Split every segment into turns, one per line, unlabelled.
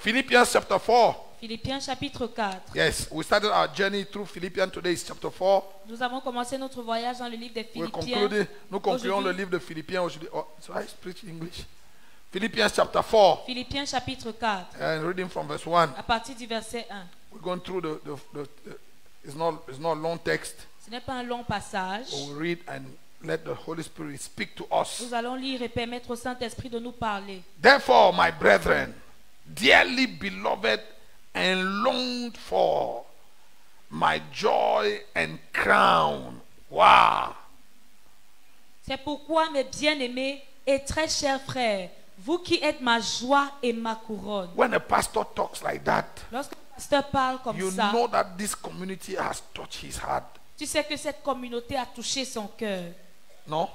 Philippians chapter 4.
Philippiens chapitre 4.
Yes, we started our journey through Philippians. Today is chapter 4.
Nous avons commencé notre voyage dans le livre des
Nous
Philippiens.
concluons le livre de Philippiens aujourd'hui. Oh, so I speak English. Philippians chapter 4.
Philippiens chapitre 4.
And reading from verse 1.
À partir du verset 1.
We're going through it's not a long text.
Ce n'est pas un long passage.
We'll read and let the Holy Spirit speak to us.
Nous allons lire et permettre au Saint-Esprit de nous parler.
Therefore, my brethren, dearly beloved and longed for, my joy and crown. Wow.
C'est pourquoi, mes bien-aimés et très chers frères, vous qui êtes ma joie et ma couronne.
When a pastor talks like that,
Lorsque le pasteur parle comme
you
ça,
know that this community has touched his heart.
tu sais que cette communauté a touché son cœur.
No?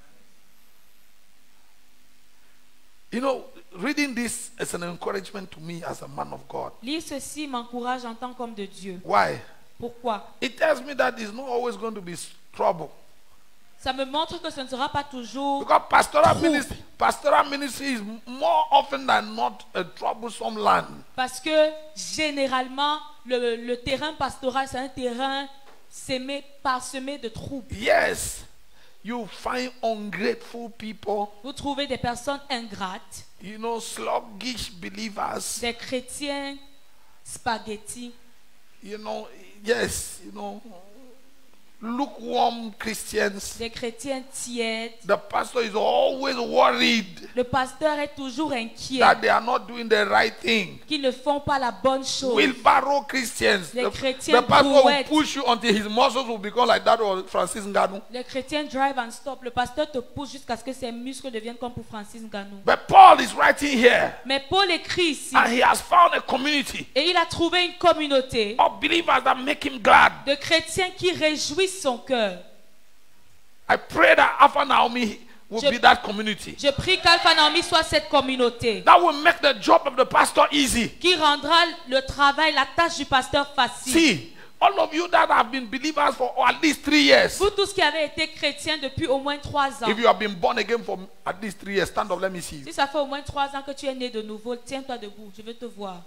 You know, reading this is an encouragement to me as a man of God.
Lire ceci m'encourage en tant qu'homme de Dieu.
Why?
Pourquoi?
It tells me that it's not always going to be trouble.
Ça me montre que ce ne sera pas toujours
Because
trouble.
pastoral ministry is more often than not a troublesome land.
Parce que généralement, le terrain pastoral, c'est un terrain parsemé de troubles.
Yes, you find ungrateful people,
Vous trouvez des personnes ingrates,
you know, sluggish believers,
des chrétiens spaghetti,
you know, yes, you know, lukewarm Christians.
des chrétiens tièdes.
The pastor is always worried
Le pasteur est toujours inquiet
that they are not doing the right thing.
qu'ils ne font pas la bonne chose.
Wheelbarrow Christians.
Les
The
chrétiens
pastor will
brouettes.
push you until his muscles will become like that of Francis Ngannou.
Les chrétiens drive and stop. Le pasteur te pousse jusqu'à ce que ses muscles deviennent comme pour Francis Ngannou.
But Paul is writing here,
Mais Paul écrit ici,
and he has found a community
et il a trouvé une communauté
of believers that make him glad.
de chrétiens qui réjouissent son cœur.
I pray that Alpha Naomi will
Je-
be that community.
Je prie qu'Alpha Naomi soit cette communauté
That will make the job of the pastor easy.
qui rendra le travail, la tâche du pasteur facile.
See, all of you that have been believers for at least 3 years.
Vous tous qui avez été chrétiens depuis au moins 3 ans.
If you have been born again for at least 3 years, stand up, let me see you.
Si ça fait au moins 3 ans que tu es né de nouveau, tiens-toi debout. Je veux te voir.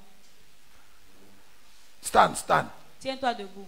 Stand, stand.
Tiens-toi debout.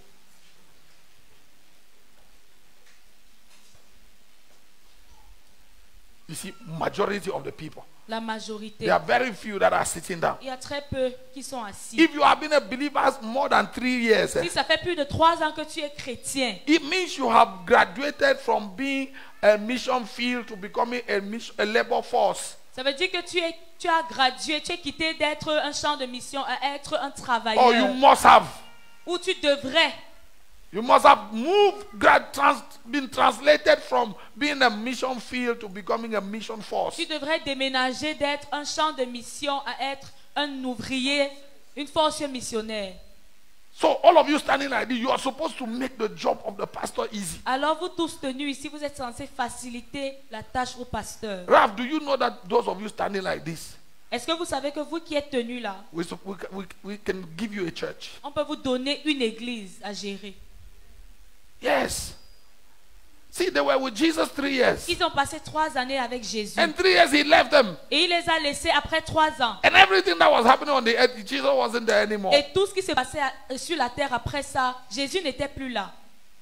You see, majority of the people.
La majorité.
There are very few that are sitting down.
Il y a très peu qui sont assis.
If you have been a believer more than 3 years,
Si ça fait plus de 3 ans que tu es chrétien,
it means you have graduated from being a mission field to becoming a labor force.
ça veut dire que tu as gradué, tu es quitté d'être un champ de mission à être un
Or you
travailleur.
must have.
Ou tu devrais.
You must have been translated from being a mission field to becoming a mission force.
Tu devrais déménager d'être un champ de mission à être un ouvrier, une force missionnaire.
So all of you standing like this, you are supposed to make the job of the pastor easy.
Alors vous tous tenus ici, vous êtes censés faciliter la tâche au pasteur.
Ralph, do you know that those of you standing like this,
Est-ce que vous savez que vous qui êtes tenus là,
we can give you a church?
on peut vous donner une église à gérer?
Yes. See, they were with Jesus 3 years.
Ils ont passé 3 années avec Jésus.
And 3 years he left them.
Et il les a laissés après 3 ans.
And everything that was happening on the earth, Jesus wasn't there anymore.
Et tout ce qui s'est passé sur la terre après ça, Jésus n'était plus là.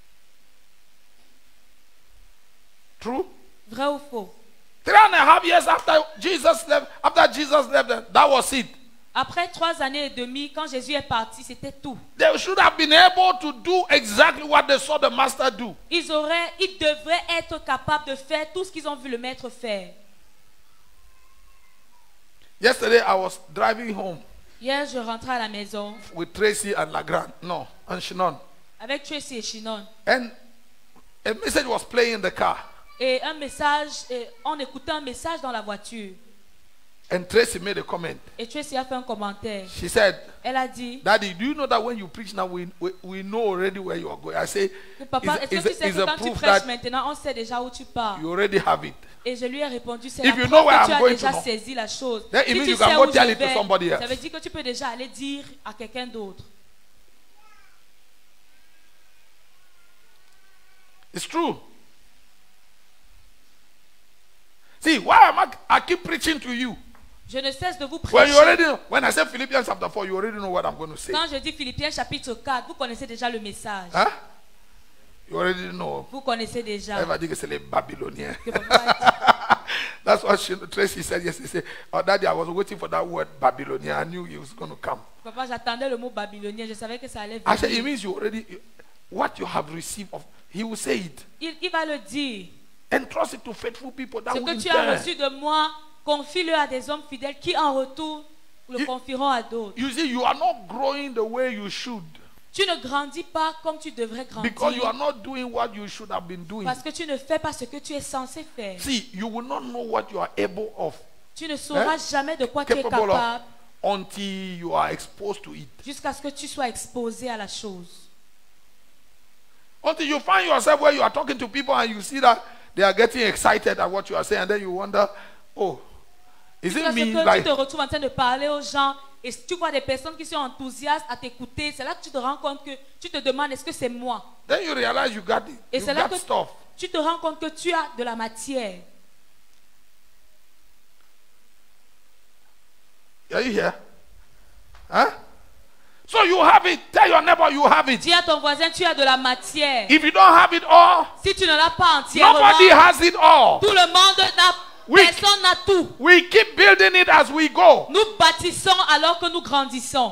True?
Vrai ou faux?
3.5 years after Jesus left them, that was it.
Après 3 années et demie, quand Jésus est parti, c'était tout.
They should have been able to do exactly what they saw the master do.
Ils devraient être capables de faire tout ce qu'ils ont vu le maître faire.
Yesterday I was driving home
Hier, je rentrais à la maison
with Tracy and Lagrand, and Shinon.
avec Tracy et Shinon.
And a message was playing in the car.
Et on écoutait un message dans la voiture.
And Tracy made a comment.
Et Tracy a fait un commentaire.
She said,
Elle a dit,
Daddy, do you know that when you preach now, we know already where you are going? I say,
papa, est-ce que tu sais
it's
que
a
quand tu
proof
prêches
that
maintenant, on sait déjà où tu pars.
you already have it.
Et je lui ai répondu, c'est
If
la
you
preuve
know where
que tu
I'm
as
going
déjà
to know,
saisi la chose.
then it
Si
means
tu
you can
sais
go
où
tell
je
it to
vais,
somebody else.
ça veut dire que tu peux déjà aller dire à quelqu'un d'autre.
It's true. See, why I keep preaching to you?
Je ne cesse de vous
When you already
prêcher.
know, when I say Philippians chapter 4, you already know what I'm going to say.
Quand je dis Philippiens chapitre 4, vous connaissez déjà le message.
Huh? You already know.
Vous connaissez déjà.
Elle va dire que c'est les Babyloniens.
Que papa a dit.
That's what Tracy said yesterday. She said, oh, Daddy, I was waiting for that word Babylonian. I knew it was going to come.
Papa, j'attendais le mot babylonien. Je savais que ça allait
I said, it
venir.
means you already, what you have received of, he will say it.
Il va le dire.
Entrust it to faithful people that
Ce
will
que
in
tu as
turn.
reçu de moi, confie-le à des hommes fidèles qui en retour le
You-
confieront à d'autres.
You see, you are not growing the way you should
Tu ne grandis pas comme tu devrais
because you are
grandir
not doing what you should have been doing.
parce que tu ne fais pas ce que tu es censé faire.
See, you will not know what you are able of,
Tu ne sauras jamais de quoi tu es
capable of,
capable
until you are exposed to it.
jusqu'à ce que tu sois exposé à la chose.
Until you find yourself where you are talking to people and you see that they are getting excited at what you are saying, and then you wonder, oh, is
Jusqu'à
it
ce
me?
que
Like,
tu te retrouves en train de parler aux gens et tu vois des personnes qui sont enthousiastes à t'écouter. C'est là que tu te rends compte que tu te demandes est-ce que c'est moi?
then you realize you got it.
Et
You
c'est là
got
que
stuff.
tu te rends compte que tu as de la matière.
Are you here? Huh? So you have it. Tell your neighbor you have it.
Dis à ton voisin, tu as de la matière.
If you don't have it all,
Si tu ne l'as pas entièrement,
nobody has it all.
tout le monde n'a,
Oui.
personne n'a tout.
We keep building it as we go.
Nous bâtissons alors que nous grandissons.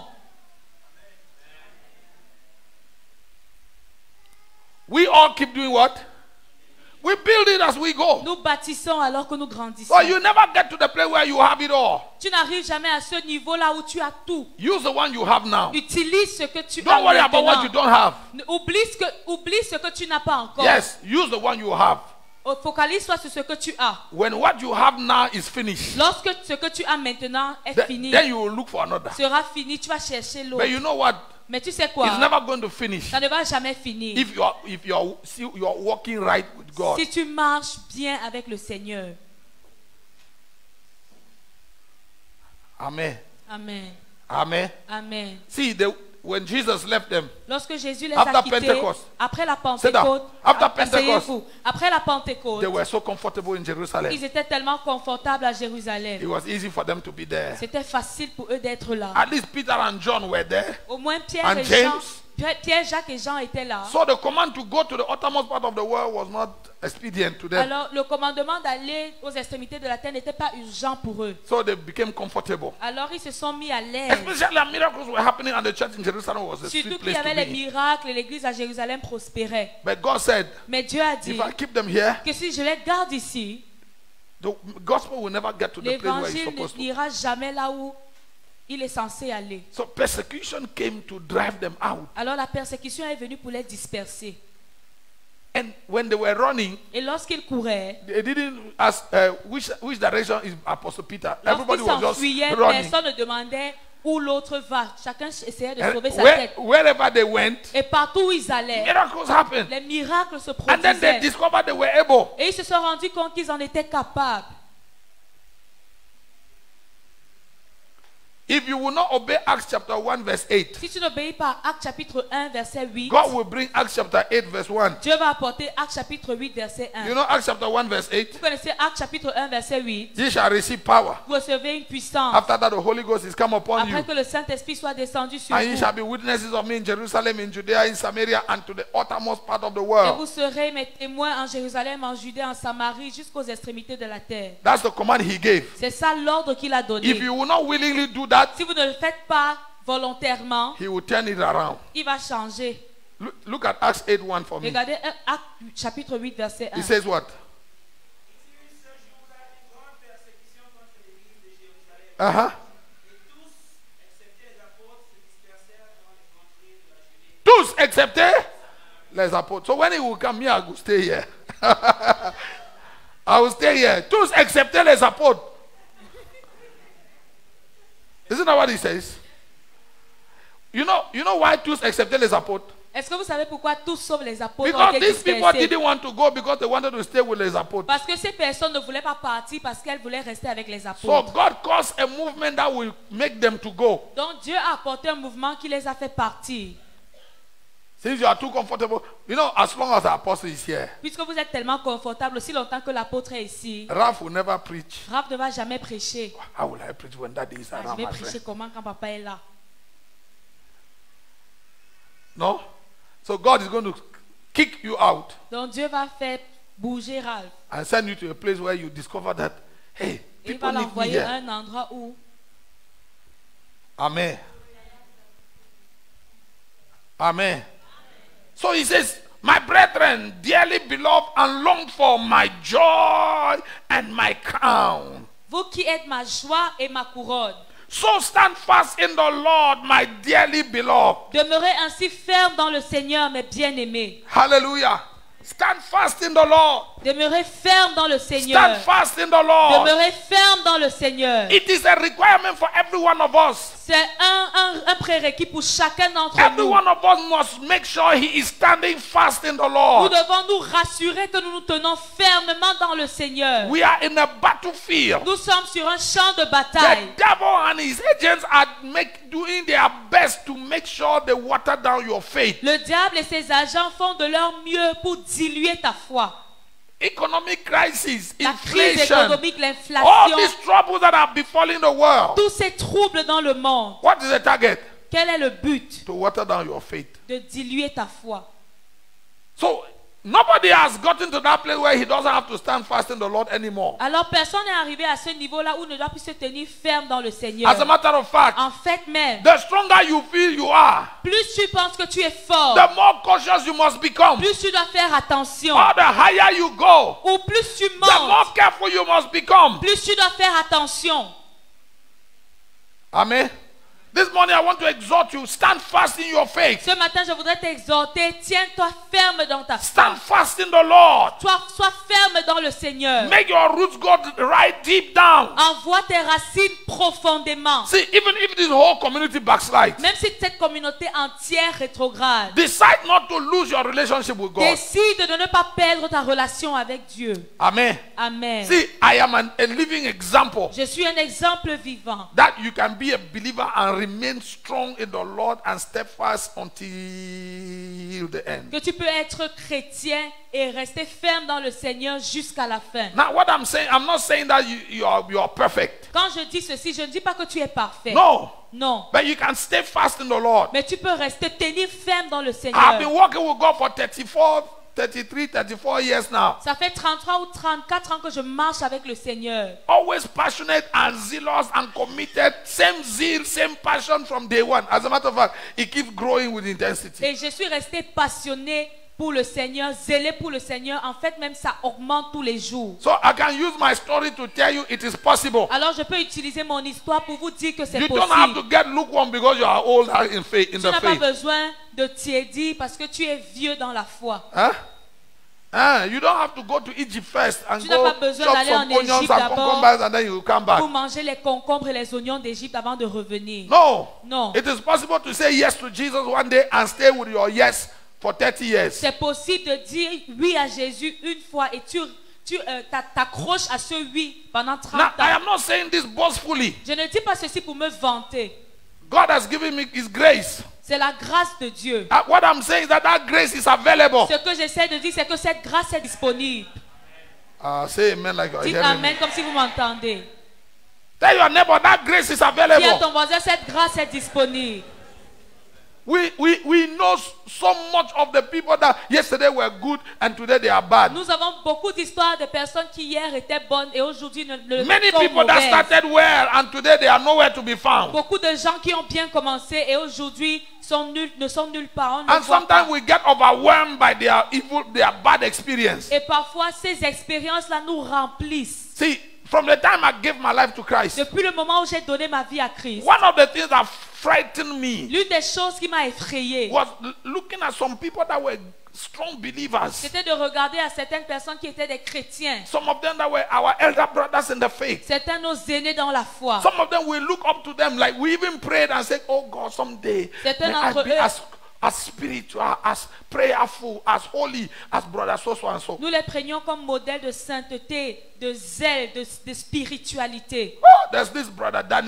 We all keep doing what? We build it as we go.
Nous bâtissons alors que nous grandissons.
So you never get to the place where you have it all.
Tu n'arrives jamais à ce niveau-là où tu as tout.
Use the one you have now.
Utilise ce que tu as
Don't worry about what you
maintenant.
don't have.
Oublie ce que tu n'as pas encore.
Yes, use the one you have.
Focalise-toi sur ce que tu as.
When what you have now is finished,
Lorsque ce que tu as maintenant est fini,
then you will look for another.
sera fini, tu vas chercher l'autre.
But you know what?
Mais tu sais quoi?
It's never going to finish
Ça ne va jamais finir.
if you are walking right with God.
Si tu marches bien avec le Seigneur.
Amen.
Amen.
Amen.
Amen.
See, when Jesus left them,
Lorsque Jésus les
After
a quittés,
Pentecost.
après la
Sit down.
Pentecôte,
After Pentecost.
asseyez-vous. Après la Pentecôte,
they were so comfortable in Jerusalem.
ils étaient tellement confortables à
It
Jérusalem.
was easy for them to be there.
C'était facile pour eux d'être là.
At least Peter and John were there.
Au moins Pierre,
And
et Jean,
James.
Pierre, Jacques et Jean étaient là.
So the command to go to the uttermost part of the world was not expedient to them.
Alors le commandement d'aller aux extrémités de la terre n'était pas urgent pour eux.
So they became comfortable.
Alors ils se sont mis à l'aise.
Especially miracles were happening and the church in Jerusalem was a
Surtout
sweet
qu'il y
place
avait
to
les
be.
miracles et l'église à Jérusalem prospérait.
But God said,
Mais Dieu a dit
if I keep them here,
que si je les garde ici,
the gospel will never get to the place where it's
l'évangile
supposed to.
n'ira jamais là où il est censé aller.
So persecution came to drive them out.
Alors la persécution est venue pour les disperser.
And when they were running,
Et lorsqu'ils couraient,
they didn't ask which direction is Apostle Peter. Everybody
lorsqu'ils
was just
s'enfuyaient,
running.
personne ne demandait où l'autre va. Chacun essayait de
And
sauver sa tête.
wherever they went,
Et partout où ils allaient,
miracles happened.
les miracles se
And then they
produisaient.
discovered they were able.
Et ils se sont rendus compte qu'ils en étaient capables.
If you will not obey Acts chapter 1 verse 8,
Si tu n'obéis pas à Actes chapitre 1, verset 8,
God will bring Acts chapter 8 verse 1.
Dieu va apporter Actes chapitre 8, verset 1.
You know Acts chapter 1 verse 8?
Vous connaissez Actes chapitre 1, verset 8.
Ye shall receive power.
Vous recevez une puissance.
After that the Holy Ghost is come upon
Après
you.
que le Saint-Esprit soit descendu sur
And ye
vous.
shall be witnesses of me in Jerusalem, in Judea, in Samaria, and to the uttermost part of the
Et
world.
vous serez mes témoins en Jérusalem, en Judée, en Samarie, jusqu'aux extrémités de la terre.
That's the command he gave.
C'est ça l'ordre qu'il a
If
donné.
you will not willingly do that,
Si vous ne le faites pas volontairement,
he will turn it around.
il va changer.
Look at Acts 8:1 for me.
Regardez Actes chapitre 8, verset 1.
He says what? Uh-huh. Tous excepté les apôtres. So when he will come here, I will stay here. I will stay here. Tous excepté les apôtres. Isn't that what he says? You know why tous excepté les apôtres?
Est-ce que vous savez pourquoi tous sauf les apôtres ont
Because
été
these people
dispersés?
didn't want to go because they wanted to stay with les apôtres.
Parce que ces personnes ne voulaient pas partir parce qu'elles voulaient rester avec les
So
apôtres.
God caused a movement that will make them to go.
Donc Dieu a apporté un mouvement qui les a fait partir.
Since you are too comfortable, you know, as long as the apostle is here,
Puisque vous êtes tellement confortable, aussi longtemps que l'apôtre est ici,
Ralph will never preach.
Raph ne va jamais prêcher.
How will I preach when daddy is
Ah, je
around,
vais
my
prêcher
friend?
comment quand papa est là?
No? So God is going to kick you out
Donc Dieu va faire bouger Ralph.
and send you to a place where you discover that, hey,
Et il
people
va
need me
l'envoyer à
here.
un endroit où
Amen. Amen. So he says, my brethren, dearly beloved and longed for, my joy and my crown.
vous qui êtes ma joie et ma couronne,
So stand fast in the Lord, my dearly beloved.
demeurez ainsi fermes dans le Seigneur, mes bien-aimés.
Hallelujah. Stand fast in the Lord.
Demeurez fermes dans le
Stand
Seigneur.
fast in the Lord.
Demeurez fermes dans le Seigneur.
It is a requirement for every one of us.
C'est un prérequis pour chacun d'entre
Every
nous.
one of us must make sure he is standing fast in the
Nous
Lord.
devons nous rassurer que nous nous tenons fermement dans le Seigneur.
We are in a battlefield.
Nous sommes sur un champ de
The
bataille.
devil and his agents are doing their best to make sure they water down your faith.
Le diable et ses agents font de leur mieux pour diluer ta foi.
Economic crisis,
La crise
inflation,
économique,
all
l'inflation,
these troubles that are befalling the world.
tous ces troubles dans le monde.
What is the target?
Quel est le but?
To water down your faith.
De diluer ta foi.
So nobody has gotten to that place where he doesn't have to stand fast in the Lord anymore.
Alors personne n'est arrivé à ce niveau-là où il ne doit plus se tenir ferme dans le Seigneur.
As a matter of fact,
En fait même,
the stronger you feel you are,
plus tu penses que tu es fort,
the more cautious you must become.
plus tu dois faire attention.
Or the higher you go,
Ou plus tu
the more
montes,
careful you must become.
plus tu dois faire attention.
Amen. This morning I want to exhort you, stand fast in your faith.
Ce matin, je voudrais t'exhorter, tiens-toi ferme dans ta foi.
Stand fast in the Lord.
Sois ferme dans le Seigneur.
Make your roots go right deep down.
Envoie tes racines profondément.
See, even if this whole community backslides,
Même si cette communauté entière rétrograde,
decide not to lose your relationship with God.
décide de ne pas perdre ta relation avec Dieu.
Amen.
Amen.
See, I am a living example
Je suis un exemple vivant.
that you can be a believer and remain strong in the Lord and steadfast until the end.
Que tu peux être chrétien et rester ferme dans le Seigneur jusqu'à la fin.
Now, what I'm saying, I'm not saying that you are perfect.
Quand je dis ceci, je ne dis pas que tu es parfait.
No.
Non.
But you can stay fast in the Lord.
Mais tu peux rester tenir ferme dans le
I've
Seigneur.
been working with God for 34 years now.
Ça fait 33 ou 34 ans que je marche avec le Seigneur.
Always passionate and zealous and committed. Same zeal, same passion from day one. As a matter of fact, it keeps growing with intensity.
Et je suis resté passionné pour le Seigneur, zélé pour le Seigneur. En fait, même ça augmente tous les jours.
So I can use my story to tell you it is possible.
Alors je peux utiliser mon histoire pour vous dire que c'est
You don't have to
possible.
get lukewarm because you are old in faith, in
Tu
the
n'as pas
faith.
besoin de tiédir parce que tu es vieux dans la foi.
Huh? You don't have to go to Egypt first and
Tu n'as
go
pas besoin
chop
d'aller
some
en
onions
Égypte
and
d'abord
cucumbers and then you come back.
Pour manger les concombres et les oignons d'Égypte avant de revenir.
No.
Non.
It is possible to say yes to Jesus one day and stay with your yes for 30 years.
C'est possible de dire oui à Jésus une fois et tu t'accroches à ce oui pendant 30
Now, I
ans.
am not saying this boastfully.
Je ne dis pas ceci pour me vanter.
God has given me His grace.
C'est la grâce de Dieu.
What I'm saying is that grace is available.
Ce que j'essaie de dire, c'est que cette grâce est disponible.
Say amen like you're
Dites
hearing me.
amen comme si vous m'entendez.
Tell your neighbor that grace is
Dis à
available.
ton voisin, cette grâce est disponible.
We know so much of the people that yesterday were good and today they are bad.
Nous avons beaucoup d'histoires de personnes qui hier étaient bonnes et aujourd'hui ne
Many
sont
people that
mauvaises.
started well and today they are nowhere to be found.
Beaucoup de gens qui ont bien commencé et aujourd'hui ne sont nulle part. On ne
And
voit pas.
sometimes we get overwhelmed by their evil, their bad experience.
Et parfois, ces expériences-là nous remplissent.
See, from the time I gave my life to Christ,
Depuis le moment où j'ai donné ma vie à Christ,
one of the things that frightened me
l'une des choses qui m'a effrayé,
was looking at some people that were strong believers.
c'était de regarder à certaines personnes qui étaient des chrétiens.
Some of them that were our elder brothers in the faith.
Certains nos aînés dans la foi.
Some of them we look up to them like we even prayed and said, "Oh God, someday
Certains
may I
d'entre
be
eux-
as spiritual, as prayerful, as holy as brother so and so."
Nous les prenions comme modèle de sainteté, de zèle, de spiritualité.
Oh, there's this brother Daniel.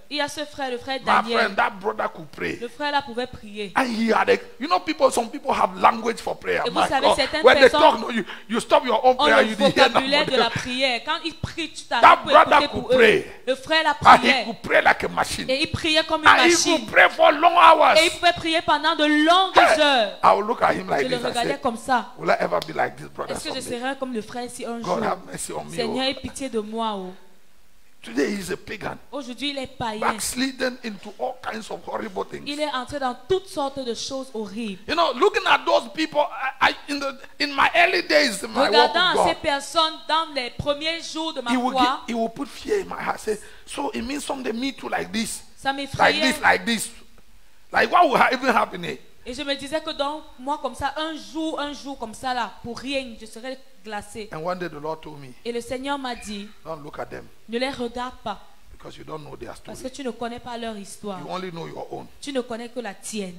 Il y a ce frère, le frère
My
Daniel.
friend, that brother could pray.
Le frère là pouvait prier.
And he had some people have language for prayer.
Et vous
My
savez,
God.
certaines
When they
personnes
talk, no, you stop your own
ont
prayer,
le
you didn't hear
vocabulaire de
nobody.
la prière. Quand il prie, tu
That
t'arrêtes pour
brother
écouter pour
could
eux.
pray.
Le frère là
And he
priait.
could pray like a machine.
Et il priait comme une
And he
machine.
could pray for long hours.
Et il pouvait prier pendant de longues heures.
I will look at him like
Je le
this. I
regardais
say,
comme ça.
will I ever be like this brother
Est-ce que je
someday?
serai comme le frère si un jour?
God have mercy on me.
Seigneur,
Oh.
aie pitié de moi. Oh.
Today he is a pagan.
Aujourd'hui, il est païen.
Backslidden into all kinds of horrible things.
Il est entré dans toutes sortes de choses horribles.
You know, looking at those people, in my early days, in my walk
Regardant
with
ces
God,
personnes dans les premiers jours de ma
he will,
foi,
he will put fear in my heart. Say, so it means someday me too like this,
ça
like
m'effrayait.
this, like this. Like what will even happen here?
Et je me disais que donc, moi comme ça, un jour comme ça là, pour rien, je serais glacé.
And one day the Lord told me,
Et le Seigneur m'a dit,
don't look at them
ne les regarde pas,
because you don't know their story.
parce que tu ne connais pas leur histoire.
You only know your own.
Tu ne connais que la tienne.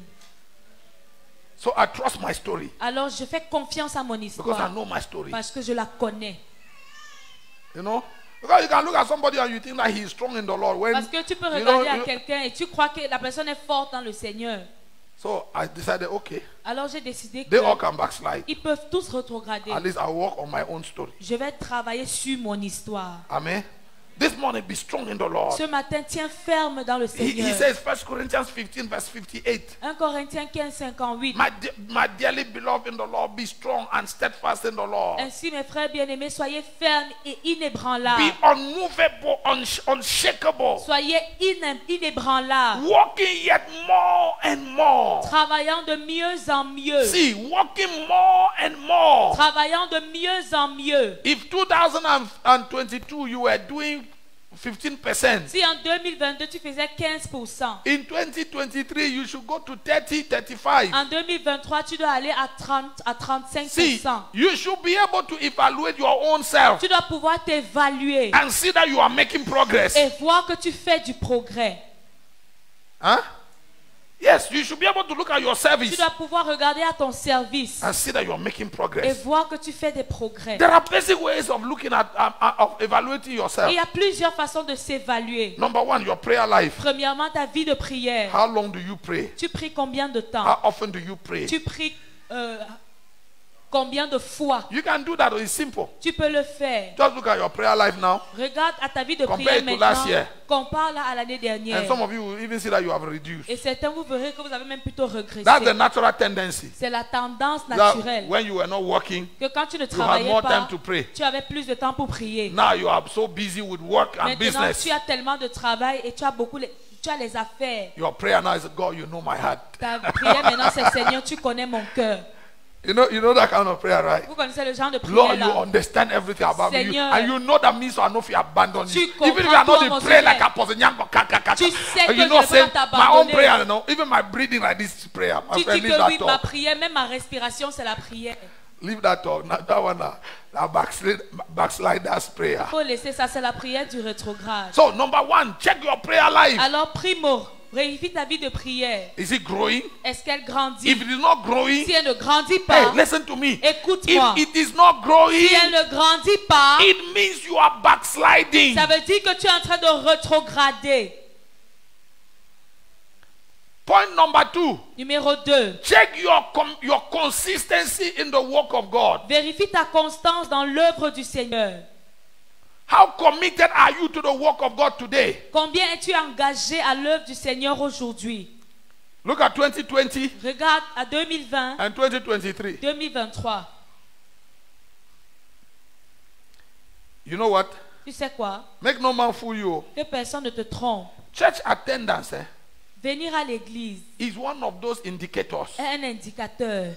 So I trust my story
Alors je fais confiance à mon
because I
histoire,
know my story.
parce que je la connais.
You know? Because you can look at somebody and you think that he is strong in the Lord. When,
Parce que tu peux
you know,
regarder à quelqu'un et tu crois que la personne est forte dans le Seigneur.
so I decided, okay,
Alors j'ai décidé
they all
qu'ils
can backslide.
peuvent tous rétrograder.
At least I'll work on my own story.
Je vais travailler sur mon histoire.
Amen. This morning, be strong in the Lord.
Ce matin, tiens ferme dans le
He
Seigneur.
says, 1 Corinthians 15, verse 58.
1 Corinthiens 15, 58.
My dearly beloved in the Lord, be strong and steadfast in the Lord.
Ainsi, mes frères bien-aimés, soyez fermes et inébranlables.
Be unmovable, unshakable.
Soyez inébranlables.
Walking yet more and more.
Travaillant de mieux en mieux.
See, walking more and more.
Travaillant de mieux en mieux.
If 2022 you were doing 15%,
Si en 2022, tu faisais 15%.
in 2023 you should go to 30, 35.
En 2023, tu dois aller à 30, à 35%.
See, you should be able to evaluate your own self
Tu dois pouvoir t'évaluer
and see that you are making progress.
et voir que tu fais du progrès.
Huh? Yes, you should be able to look at your
Tu
service
dois pouvoir regarder à ton service
and see that you are making
et
progress.
voir que tu fais des progrès.
There are basic ways of looking at of evaluating
Et
yourself.
il y a plusieurs façons de s'évaluer.
Number one, your prayer life.
Premièrement, ta vie de prière.
How long do you pray?
Tu pries combien de temps?
How often do you pray?
Tu pries combien de fois?
You can do that. It's simple.
Tu peux le faire.
Just look at your prayer life now,
Regarde à ta vie de
Compare
prière
it to last
maintenant.
year.
Compare-la à l'année dernière.
and some of you will even see that you have reduced.
Et certains, vous verrez que vous avez même plutôt régressé.
That's the natural tendency.
C'est la tendance
That
naturelle.
when you were not working,
Que quand tu ne
you had
travaillais
more
pas,
time to pray.
tu avais plus de temps pour prier.
Now you are so busy with work and
Maintenant,
business.
tu as tellement de travail et tu as tu as les affaires.
Your prayer now is, God, you know my heart.
Ta prière maintenant, c'est Seigneur, tu connais mon cœur.
You know that kind of prayer, right?
Vous connaissez le genre de prière
Lord, you
là.
understand everything about me.
Seigneur,
And you know that means I know if you abandon
tu
you. Even if you are
comprends
not
mon
the prayer
Seigneur.
like Apostle Nyango,
Tu sais que
you
je
know,
ne
say,
peux pas
my own
t'abandonner.
prayer, you know, even my breathing like this prayer. My
Tu
friend,
dis
leave
que oui,
that
ma
talk.
prière, même ma respiration, c'est la prière.
Leave that talk. That one, that backsliders prayer.
Il faut laisser ça, c'est la prière du rétrograde.
So, number one, check your prayer life.
Alors, primo, vérifie ta vie de prière.
Is it growing?
Est-ce qu'elle grandit?
If it is not growing,
Si elle ne grandit
hey,
pas,
listen to me.
écoute-moi.
If it is not growing,
Si elle ne grandit pas,
it means you are backsliding.
ça veut dire que tu es en train de rétrograder.
Point number two,
Numéro 2.
check your consistency in the work of God.
Vérifie ta constance dans l'œuvre du Seigneur.
How committed are you to the work of God today?
Combien es-tu engagé à l'œuvre du Seigneur aujourd'hui?
Look at 2020
Regarde à 2020,
and 2023.
2023.
You know what?
Tu sais quoi?
Make no man fool you.
Que personne ne te trompe.
Church attendance
Venir à l'église
is one of those indicators.
est un indicateur.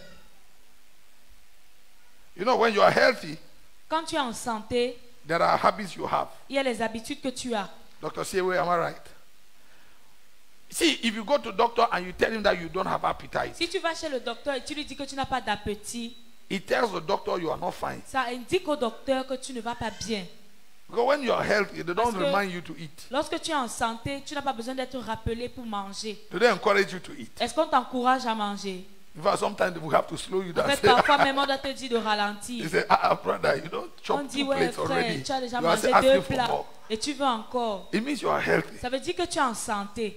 You know, when you are healthy,
Quand tu es en santé,
there are habits you have.
il y a les habitudes que tu as.
Dr. Sewe, am I right? See, if you go to doctor and you tell him that you don't have appetite,
Si tu vas chez le docteur et tu lui dis que tu n'as pas d'appétit,
he tells the doctor you are not fine.
ça indique au docteur que tu ne vas pas bien.
Because when you are healthy, they don't
Parce que-
remind you to eat.
Lorsque tu es en santé, tu n'as pas besoin d'être rappelé pour manger.
Do they encourage you to eat?
Est-ce qu'on t'encourage à manger?
In fact, sometimes we have to slow you
En
down.
fait, parfois même on doit te dire de ralentir.
He said, brother, you don't chop
On dit,
2
ouais,
plates
frère,
already.
tu as déjà
You are
mangé
asking
2
for
plats.
more.
et tu veux encore,
it means you are healthy.
ça veut dire que tu es en santé.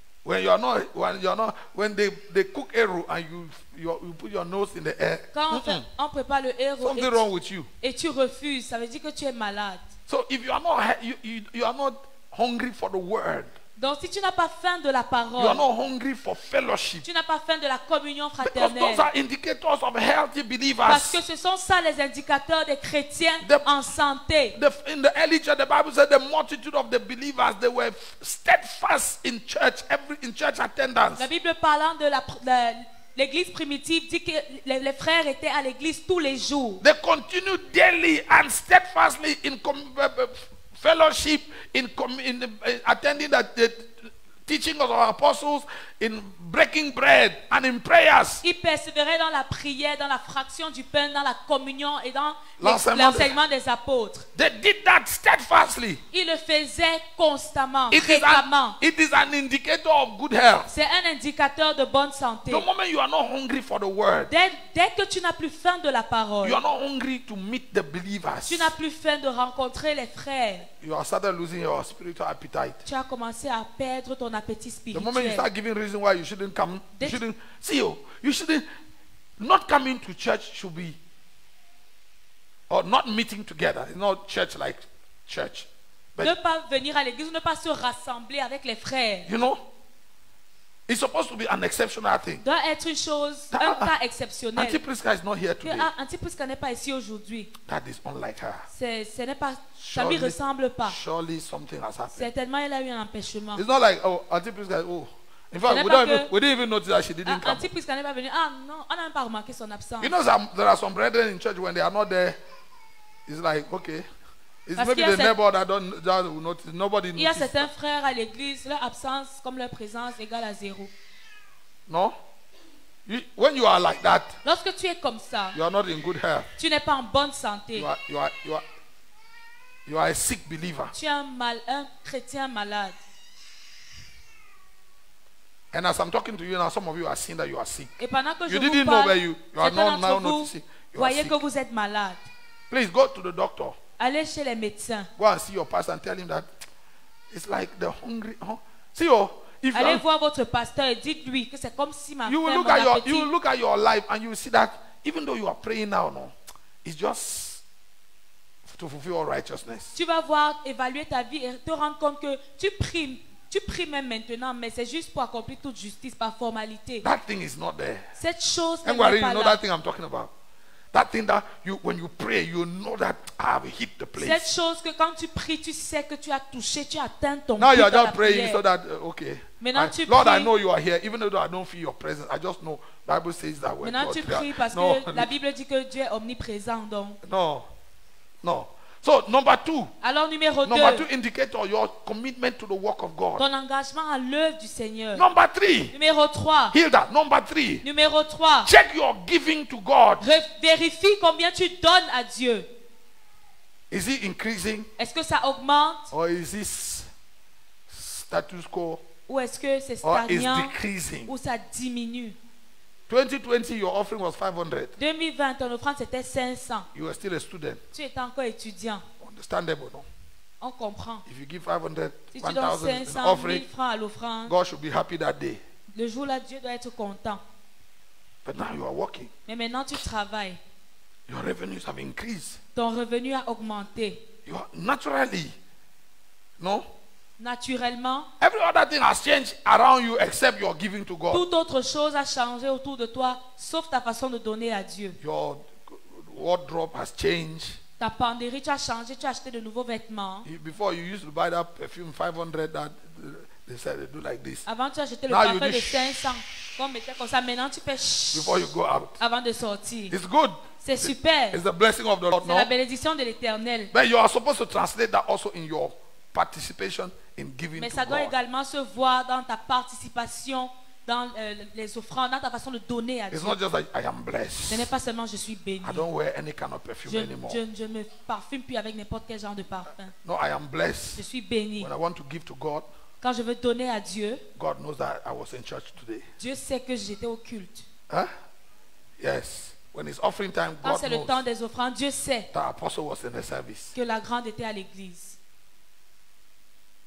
When they cook eru and you put your nose in the air,
Quand on prépare le héros
something wrong with you.
et tu refuses, ça veut dire que tu es malade.
So if you are not you are not hungry for the word,
Donc si tu n'as pas faim de la
you are
parole,
not hungry for fellowship,
tu n'as pas faim de la communion
because
fraternelle,
those are indicators of healthy
parce
believers.
que ce sont ça les indicateurs des chrétiens
The-
en santé.
In the early church, the Bible said the multitude of the believers, they were steadfast in church, in church attendance.
La Bible parlant de l'église primitive dit que les frères étaient à l'église tous les jours.
They continued daily and steadfastly in fellowship, in attending the teaching of our apostles, in breaking bread and in prayers.
Ils persévéraient dans la prière, dans la fraction du pain, dans la communion et dans
L'enseignement
des apôtres.
They did that steadfastly.
Ils le faisaient constamment,
It
fréquemment.
is an indicator of good health.
C'est un indicateur de bonne santé.
The moment you are not hungry for the word,
Dès que tu n'as plus faim de la parole,
you are not hungry to meet the believers,
tu n'as plus faim de rencontrer les frères,
you are started losing your spiritual appetite.
tu as commencé à perdre ton appétit
The moment you
spirituel.
start giving reason why you shouldn't come, you
This-
shouldn't see you shouldn't not coming to church should be, or not meeting together. It's not church like church. But
Ne pas venir à l'église, ne pas se rassembler avec les frères,
you know, it's supposed to be an exceptional thing.
doit être une chose, un cas exceptionnel.
Auntie Priska is not here
Que
today.
Auntie Prisca n'est pas ici aujourd'hui.
That is unlike her.
Ce n'est pas, ça lui ressemble pas.
Surely something has happened.
Certainement, elle a eu un empêchement.
It's not like, oh, Auntie Priska, oh. In fact,
n'est
we
pas
didn't even notice that she didn't come.
Auntie Prisca n'est pas venue. Ah non, on n'a même pas remarqué son absence.
You know, there are some brethren in church when they are not there. It's like, okay, it's
Parce
maybe
qu'il y a
the neighbor that will notice. Nobody
Il y a
notices.
certains frères à l'église, leur absence comme leur présence égale à zéro.
No, when you are like that,
Lorsque tu es comme ça,
you are not in good health.
tu n'es pas en bonne santé.
You are a sick believer.
Tu es un chrétien malade.
And as I'm talking to you now, some of you are seeing that you are sick.
Et pendant que je
You
vous
didn't know where
parle,
you are
certains
not now
d'entre vous
noticing you are
voyez
sick.
que vous êtes malade.
Please go to the doctor.
Allez chez les médecins.
Go and see your pastor and tell him that it's like the hungry. See, oh, if
Allez voir votre pasteur et dites-lui que c'est comme si ma
you will
faim,
look
mon
at your
appétit.
you will look at your life and you will see that even though you are praying now, no, it's just to fulfill all righteousness.
Tu vas voir, évaluer ta vie et te rendre compte que tu pries même maintenant, mais c'est juste pour accomplir toute justice par formalité.
That thing is not there.
Cette chose
And
n'est
you
pas
know
là.
that thing I'm talking about. That thing that when you pray, you know that I have hit the
Cette
place.
chose que quand tu pries, tu sais que tu as touché, tu as atteint ton
Now
but
you are
dans la
just praying
prière.
so that okay.
Maintenant, tu
Lord, I
pries.
know you are here, even though I don't feel your presence. I just know. Bible says that when
Maintenant,
God
tu
prays.
pries parce
No,
que la Bible dit que Dieu est omniprésent. Donc.
no. So number two
Alors, numéro 2,
indicator, your commitment to the work of God.
ton engagement à l'œuvre du Seigneur.
Number 3,
Numéro 3,
Hilda. Number 3,
numéro 3,
check your giving to God.
vérifie combien tu donnes à Dieu.
Is it increasing
Est-ce que ça augmente
or is this status quo
ou est-ce que c'est
or is
stagnant
decreasing?
ou ça diminue?
2020, your offering was 500.
2020, ton offrande c'était 500.
You were still a student.
Tu étais encore étudiant.
Understandable, no?
On comprend.
If you give 500,
Si tu donnes
1,000 in
500 000
offering,
francs à l'offrande,
God should be happy that day.
le jour-là, Dieu doit être content.
But now you are working.
Mais maintenant, tu travailles.
Your revenues have increased.
Ton revenu a augmenté.
You are naturally, no?
Naturellement,
Every other thing has changed around you except your giving to God.
toute autre chose a changé autour de toi, sauf ta façon de donner à Dieu.
Your wardrobe has changed.
Ta penderie, tu as changé, tu as acheté de nouveaux vêtements.
Before you used to buy that perfume 500 that they said they do like this.
Avant, tu achetais le
Now you
parfum
do
de 500, qu'on mettait comme ça. Maintenant, tu fais chut
Before you go out.
avant de sortir.
It's good.
C'est super.
It's the blessing of the Lord.
C'est la
No?
bénédiction de l'Éternel.
But you are supposed to translate that also in your participation in giving
Mais
to
ça doit
God.
également se voir dans ta participation, dans les offrandes, dans ta façon de donner à Dieu.
It's not just like I am
Ce
blessed.
n'est pas seulement je suis béni.
I don't wear any kind of perfume
Je
anymore.
ne me parfume plus avec n'importe quel genre de parfum.
No, I am blessed.
Je suis béni.
When I want to give to God,
Quand je veux donner à Dieu,
God knows that I was in church today.
Dieu sait que j'étais au culte.
Huh? Yes. When it's offering time,
Quand
God
c'est le
knows
temps des offrandes, Dieu sait
that apostle was in the service.
que la grande était à l'église.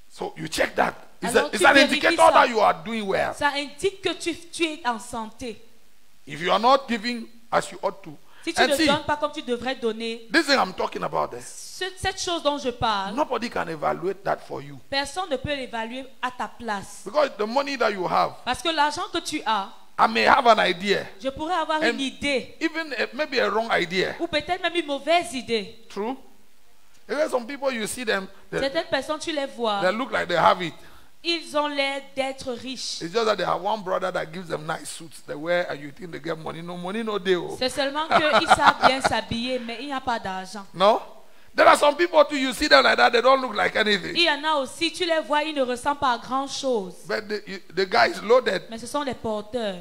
So you check that.
Alors,
It's
tu
an
vérifies
indicator
ça.
that you are doing well.
Ça indique que tu es en santé.
If you are not giving as you ought to.
Si tu
And
ne
see,
donnes pas comme tu devrais donner,
this thing I'm talking about there,
cette chose dont je parle,
nobody can evaluate that for you.
personne ne peut l'évaluer à ta place.
Because the money that you have,
Parce que l'argent que tu as,
I may have an idea,
je pourrais avoir
And-
une idée,
even maybe a wrong idea.
ou peut-être même une mauvaise idée.
True? Because some people you see them,
Certaines personnes, tu les vois,
they look like they have it.
ils ont l'air d'être riches.
It's just that they have one brother that gives them nice suits they wear and you think they get money. No money, no deal.
C'est seulement qu'ils savent bien s'habiller, mais il n'y a pas d'argent.
No? There are some people too, you see them like that, they don't look like anything.
Il y en a aussi, tu les vois, ils ne ressemblent pas à grand-chose.
But the guy is loaded.
Mais ce sont les porteurs.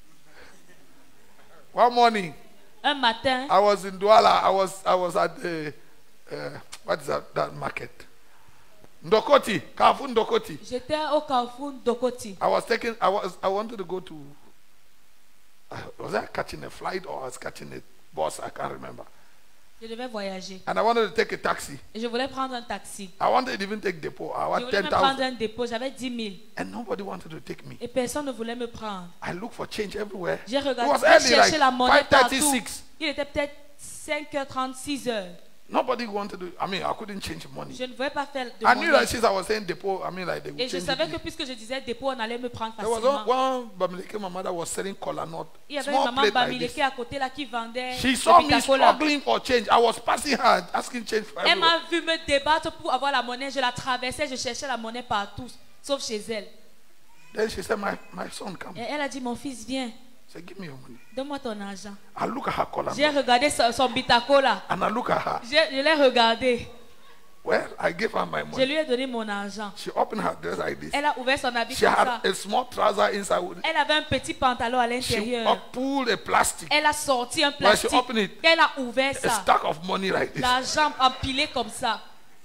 One morning,
Un matin,
I was in Douala. I was at the what is that market? Ndokoti, Carrefour Ndokoti.
j'étais au Carrefour d'Okoti.
I wanted to go to. Was I catching a flight or I was catching a bus? I can't remember.
Je devais voyager.
And I wanted to take a taxi.
Et je voulais prendre un taxi.
I wanted to even take depot. I
Je
want
voulais même prendre
10,000,
un dépôt. J'avais 10 000.
and nobody wanted to take me.
Et personne ne voulait me prendre.
I looked for change everywhere.
J'ai
It was
regardé,
early,
j'ai cherché la
like
monnaie partout.
5:36.
Il était peut-être 5h30, 6h.
Nobody wanted to. I mean, I couldn't change money.
Je ne pouvais pas faire de
I knew
monnaie.
that since I was saying depot, I mean, like they would
Et je
change
savais
it.
que puisque je disais dépôt, on allait me prendre
There was
facilement.
one Bamileke, my mother was selling cola nut,
Il y avait une
small
maman
plate like
Bamileke
this.
à côté là qui vendait
She saw me
des Coca-Cola.
struggling for change. I was passing her, asking change for
Elle
everyone.
m'a vu me débattre pour avoir la monnaie. Je la traversais, je cherchais la monnaie partout, sauf chez elle.
Then she said, my son, come.
Et elle a dit, mon fils, viens,
She said, give me your money.
donne-moi ton argent.
I look at her cola
J'ai
nut,
regardé son bitacola.
and I look at her.
Je l'ai regardé.
Well, I gave her my
Je
money.
lui ai donné mon argent.
She opened her dress like this.
Elle a ouvert son habit
She
comme ça.
had a small trouser inside. with-
Elle avait un petit pantalon à
She
l'intérieur.
pulled a plastic,
Elle a sorti un
When she
plastique.
opened it,
Elle a ouvert
a
ça.
stack of money like this.
L'argent empilé comme ça.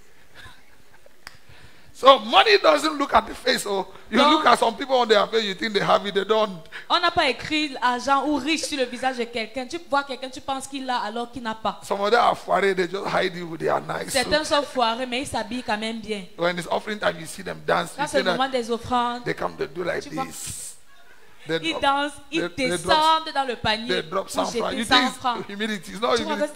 So money doesn't look at the face. Oh, you
No.
look at some people on their face, you think they have it, they don't.
On n'a pas écrit argent ou riche sur le visage de quelqu'un. Tu vois quelqu'un, tu penses qu'il l'a alors qu'il n'a pas.
Some of them are foiré, they just hide it with their nice
Certains
suit.
sont foirés, mais ils s'habillent quand même bien.
When it's offering time, you see them dance.
Quand
You
c'est
see
le moment
that
des offrandes,
they come, they do like
Tu vois.
this. They
ils
drop-
dansent, ils
they drop-
descendent dans le panier
They drop
pour
some francs.
jeter
You
100
think
francs.
it's humility? It's not
Tu vois,
humility.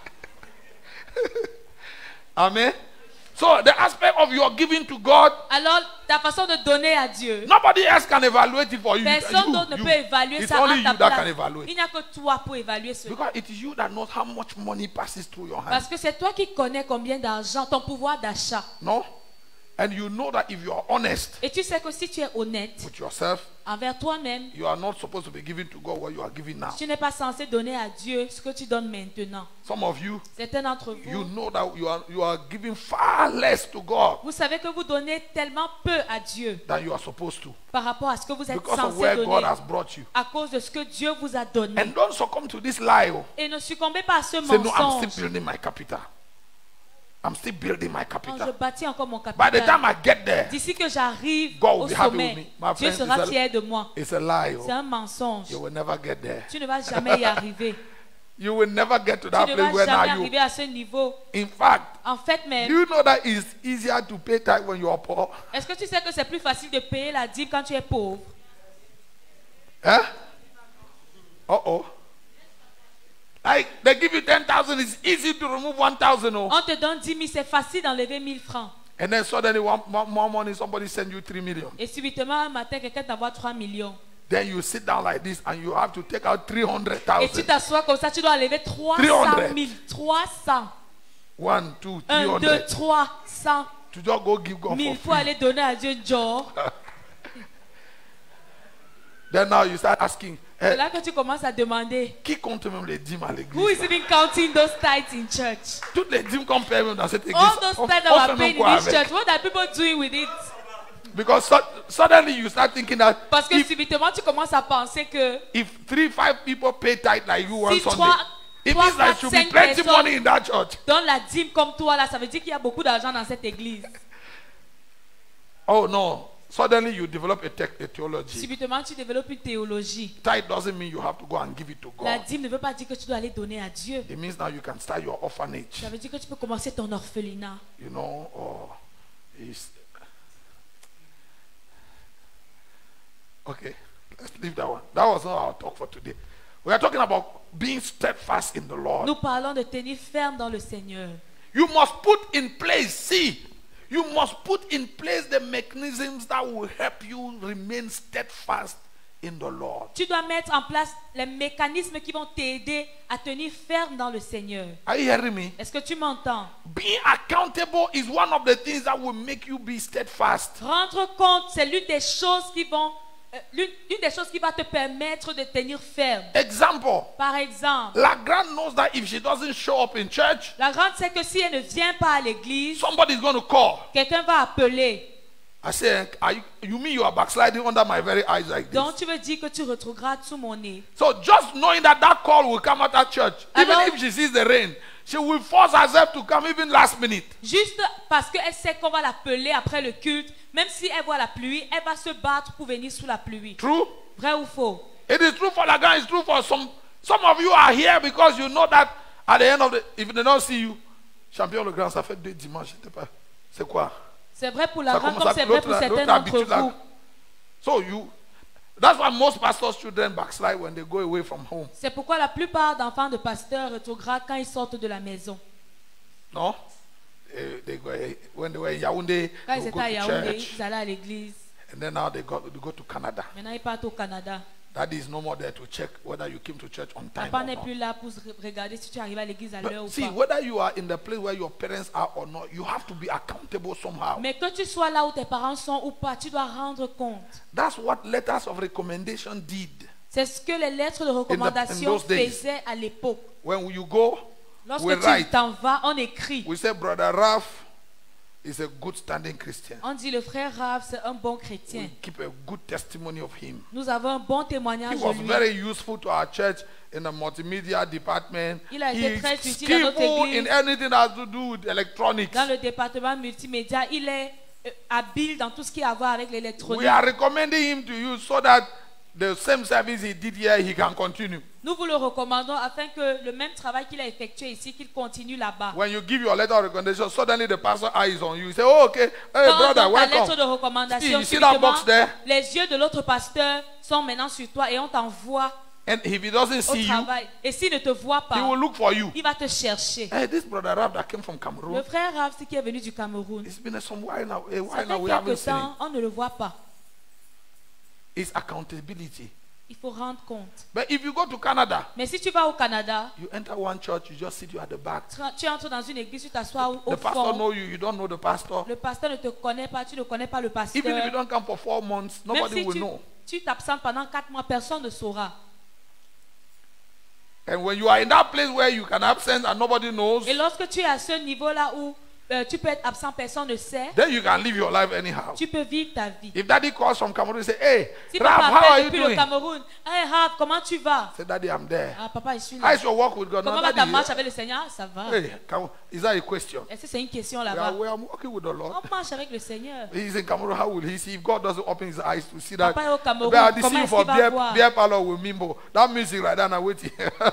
Amen. So the aspect of your giving to God,
Alors, ta façon de donner à Dieu,
nobody else can evaluate it for you.
personne d'autre ne
You.
peut évaluer
It's
ça
only
à ta
you that can
place.
evaluate.
Il n'y a que toi pour évaluer cela.
Because it is you that knows how much money passes through your hands.
Parce que c'est toi qui connais combien d'argent, ton pouvoir d'achat.
No? And you know that if you are honest
Et tu sais que si tu es honnête
with yourself,
envers toi-même,
you are not supposed to be giving to God what you are giving now.
tu n'es pas censé donner à Dieu ce que tu donnes maintenant.
Some of you,
Certains d'entre
you
vous,
know that you are giving far less to God
vous savez que vous donnez tellement peu à Dieu
than you are supposed to
par rapport à ce que vous êtes
because of
censé
where God
donner
has brought you.
à cause de ce que Dieu vous a donné.
And don't succumb to this lie. Oh.
Et ne succombez pas à ce
Say, no, I'm
mensonge.
still building my capital. I'm still building my
Non, je
capital.
bâtis encore mon
By the time
capital.
I get there,
D'ici que j'arrive
God will
au
be happy with
sommet,
me. My
Dieu
friend,
sera fier de moi.
it's a lie.
C'est
Oh.
un mensonge.
You will never get there.
Tu ne vas jamais y arriver.
You will never get to
Tu
that
ne
place
vas
where
jamais
now you.
arriver à ce niveau.
In fact,
En fait,
do
même,
you know that it's easier to pay tithe when you are poor?
est-ce que tu sais que c'est plus facile de payer la dîme quand tu es pauvre?
Huh? Uh-oh. Like they give you 10,000, it's easy to remove 1,000. Oh.
On te donne 10 000, c'est facile d'enlever 1 000 francs.
And then suddenly one more money, somebody send you 3 million.
Et subitement, un matin, quelqu'un t'envoie 3 millions.
Then you sit down like this and you have to take out
Et tu
300,000.
t'assois comme ça, tu dois enlever 300 000. 300.
1, 2,
1, 2,
300.
300
To just go give God
000
for
pour
free.
aller donner à Dieu genre.
Then now you start asking,
C'est là que tu commences à demander,
qui compte même les dîmes à
who is
l'église?
even counting those tithes in church?
Toutes les dîmes qu'on paie même dans cette église.
All those
on
tithes that
fait
were
même
paid
quoi
in this
avec?
church, what are people doing with it?
Because suddenly you start thinking that
Parce que
if,
subitement, tu commences à penser que
if 3, 5 people pay tithe like you one
si
Sunday,
trois,
it
trois,
means there
quatre,
should be
cinq
plenty
personnes
money in that church.
donnent la dîme comme toi, là, ça veut dire qu'il y a beaucoup d'argent dans cette église.
Oh no. Suddenly you develop a theology.
Subitement, tu développes une théologie.
Tithe doesn't mean you have to go and give it to
La
God.
dîme ne veut pas dire que tu dois aller donner à Dieu.
It means now you can start your orphanage.
Ça veut dire que tu peux commencer ton orphelinat.
You know, or is Okay, let's leave that one. That was not our talk for today. We are talking about being steadfast in the Lord.
Nous parlons de tenir ferme dans le Seigneur.
You must put in place, see, you must put in place the mechanisms that will help you remain steadfast in the Lord.
Tu dois mettre en place les mécanismes qui vont t'aider à tenir ferme dans le Seigneur.
Are you hearing me?
Est-ce que tu m'entends?
Being accountable is one of the things that will make you be steadfast.
Rendre compte, c'est l'une des choses qui vont l'une des choses qui va te permettre de tenir ferme.
Example,
Par exemple,
la grande knows that if she doesn't show up in church,
la grande sait que si elle ne vient pas à l'église,
somebody's going to call.
quelqu'un va appeler.
I say, you mean you are backsliding under my very eyes like this?
Donc tu veux dire que tu retrogrades sous mon nez.
So just knowing that that call will come at church, even
Alors-
if she sees the rain, she will force herself to come even last minute.
Juste parce qu'elle sait qu'on va l'appeler après le culte, même si elle voit la pluie, elle va se battre pour venir sous la pluie.
True?
Vrai ou faux?
It is true for Lagan, it's true for some of you are here because you know that at the end of the, if they don't see you, Champion Le Grand, ça fait 2 dimanches, je sais pas. C'est quoi?
C'est vrai pour la
Ça
grande
commence
comme
à-
c'est vrai pour
l'autre
certains d'entre
habitude là.
vous.
So that's why most pastors' children backslide when they go away from home.
C'est pourquoi la plupart d'enfants de pasteurs rétrogradent quand ils sortent de la maison.
No? They go, when they were in Yaoundé,
Quand
they
ils
would
étaient
go
à
to
Yaoundé,
church.
ils allaient à l'église.
And then now they go to Canada.
Maintenant, ils partent au Canada.
Daddy is no more there to check whether you came to church on time
Papa
or
n'est
not.
plus là pour regarder si tu arrives à l'église à l'heure
But
ou
see,
pas.
whether you are in the place where your parents are or not, you have to be accountable somehow.
Mais que tu sois là où tes parents sont ou pas, tu dois rendre compte.
That's what letters of recommendation did.
C'est ce que les lettres de recommandation
those days.
faisaient à l'époque.
When you go,
Lorsque
we
tu
write.
t'en vas, on écrit.
We say, Brother Ralph is a good standing Christian.
On dit le frère Raph, c'est un bon
We
chrétien.
keep a good testimony of him.
Nous avons un bon
He
témoignage de
was
lui.
very useful to our church in the multimedia department.
Il a été
He
très
is
utile à notre
skillful
église.
in anything that has to do with electronics.
Dans le département multimédia, il est habile dans tout ce qui a à voir avec
We
l'électronique.
are recommending him to you so that the same service he did here, he can continue.
Nous vous le recommandons afin que le même travail qu'il a effectué ici, qu'il continue là-bas.
When you give your letter of recommendation, suddenly the pastor eyes on you. He say, oh, okay, hey
Quand
brother,
dans ta lettre
welcome.
de recommandation,
You see that box
subitement,
there?
les yeux de l'autre pasteur sont maintenant sur toi et on t'envoie
And if he doesn't
au
see you,
travail. Et s'il ne te voit
he will
pas,
look for you.
il va te chercher.
Hey, this brother Rab that came from
Le
Cameroon,
frère Raph, qui est venu du Cameroun,
it's been some while now. A
ça
while now we
fait
haven't
quelque
seen him.
temps, on ne le voit pas.
It's accountability.
Il faut rendre compte.
But if you go to Canada,
Mais si tu vas au Canada,
you enter one church, you just sit you at the back.
tu entres dans une église, tu t'assois au
The pastor
fond.
know you, you don't know the pastor.
Le pasteur ne te connaît pas, tu ne connais pas le
Even if you
pasteur.
don't come for 4 months,
Même
nobody
si
will know.
tu t'absentes pendant 4 mois, personne ne saura.
And when you are in that place where you can absent and nobody knows,
Et lorsque tu es à ce niveau-là où tu peux être absent, personne ne sait,
then you can live your life anyhow.
tu peux vivre ta vie.
If daddy calls from Cameroon, say, hey,
Si
Ralph,
papa
how are
appelle
you
depuis le
doing?
Cameroun, hey Raph, comment tu vas?
Say, daddy, I'm there.
Ah papa, je suis là.
How's your work with God?
Comment
No,
va ta
daddy,
marche avec le Seigneur? Ah, ça va.
hey, is that a question?
Est-ce que c'est une question
Yeah,
là-bas?
well, I'm working with the Lord.
On marche avec le Seigneur.
He's in Cameroon. How will he see if God doesn't open his eyes to see that?
Papa est au Cameroun.
But I see
Comment
you
est-ce
for
qu'il va voir?
beer parlor with Mimbo. That music right there, now waiting.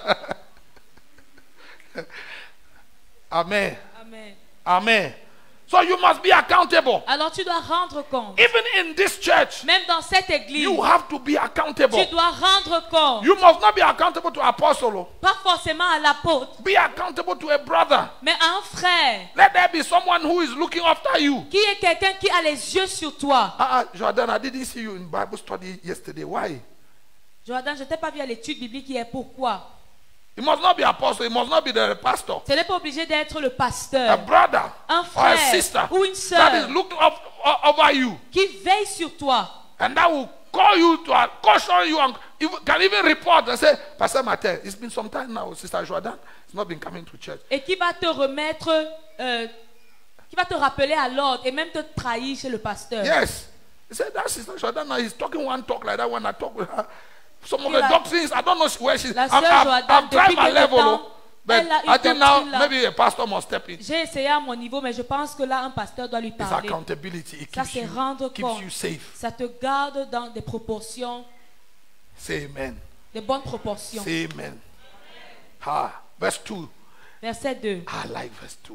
Amen.
Amen.
Amen. So you must be accountable.
Alors tu dois rendre compte.
Even in this church,
Même dans cette église,
you have to be accountable.
tu dois rendre compte.
You must not be accountable to apostle.
Pas forcément à l'apôtre,
Be accountable to a brother.
mais à un frère.
Let there be someone who is looking after you.
Qui est quelqu'un qui a les yeux sur toi.
Jordan, I didn't see you in Bible study yesterday. Why?
Jordan, je ne t'ai pas vu à l'étude biblique hier. Pourquoi?
It must not be apostle. It must not be the pastor.
Ce n'est pas obligé d'être le
A
pasteur,
brother
un
or a
frère
sister
ou une
that is
sœur
looking over you.
qui veille sur toi.
And that will call you to caution you and can even report and say, Pastor Martin, it's been some time now, Sister Jordan. It's not been coming to church.
Et qui va te remettre, qui va te rappeler à l'ordre et même te trahir chez le pasteur.
Yes. He said, that Sister Jordan now is talking one talk like that when I talk with her. Some of
Et
the doctrines, I don't know where she's.
La sœur Jordan,
I've tried
depuis
my
quelque
level,
temps,
but
elle a une
I think now
doctrine là.
maybe a pastor must step in.
J'ai essayé à mon niveau, mais je pense que là, un pasteur doit lui
It's
parler.
accountability. It
Ça,
keeps
c'est rendre
keeps
compte.
you safe.
Ça te garde dans des proportions,
Say amen.
des bonnes proportions.
Say amen. Verse 2.
Verset 2.
I like verse 2.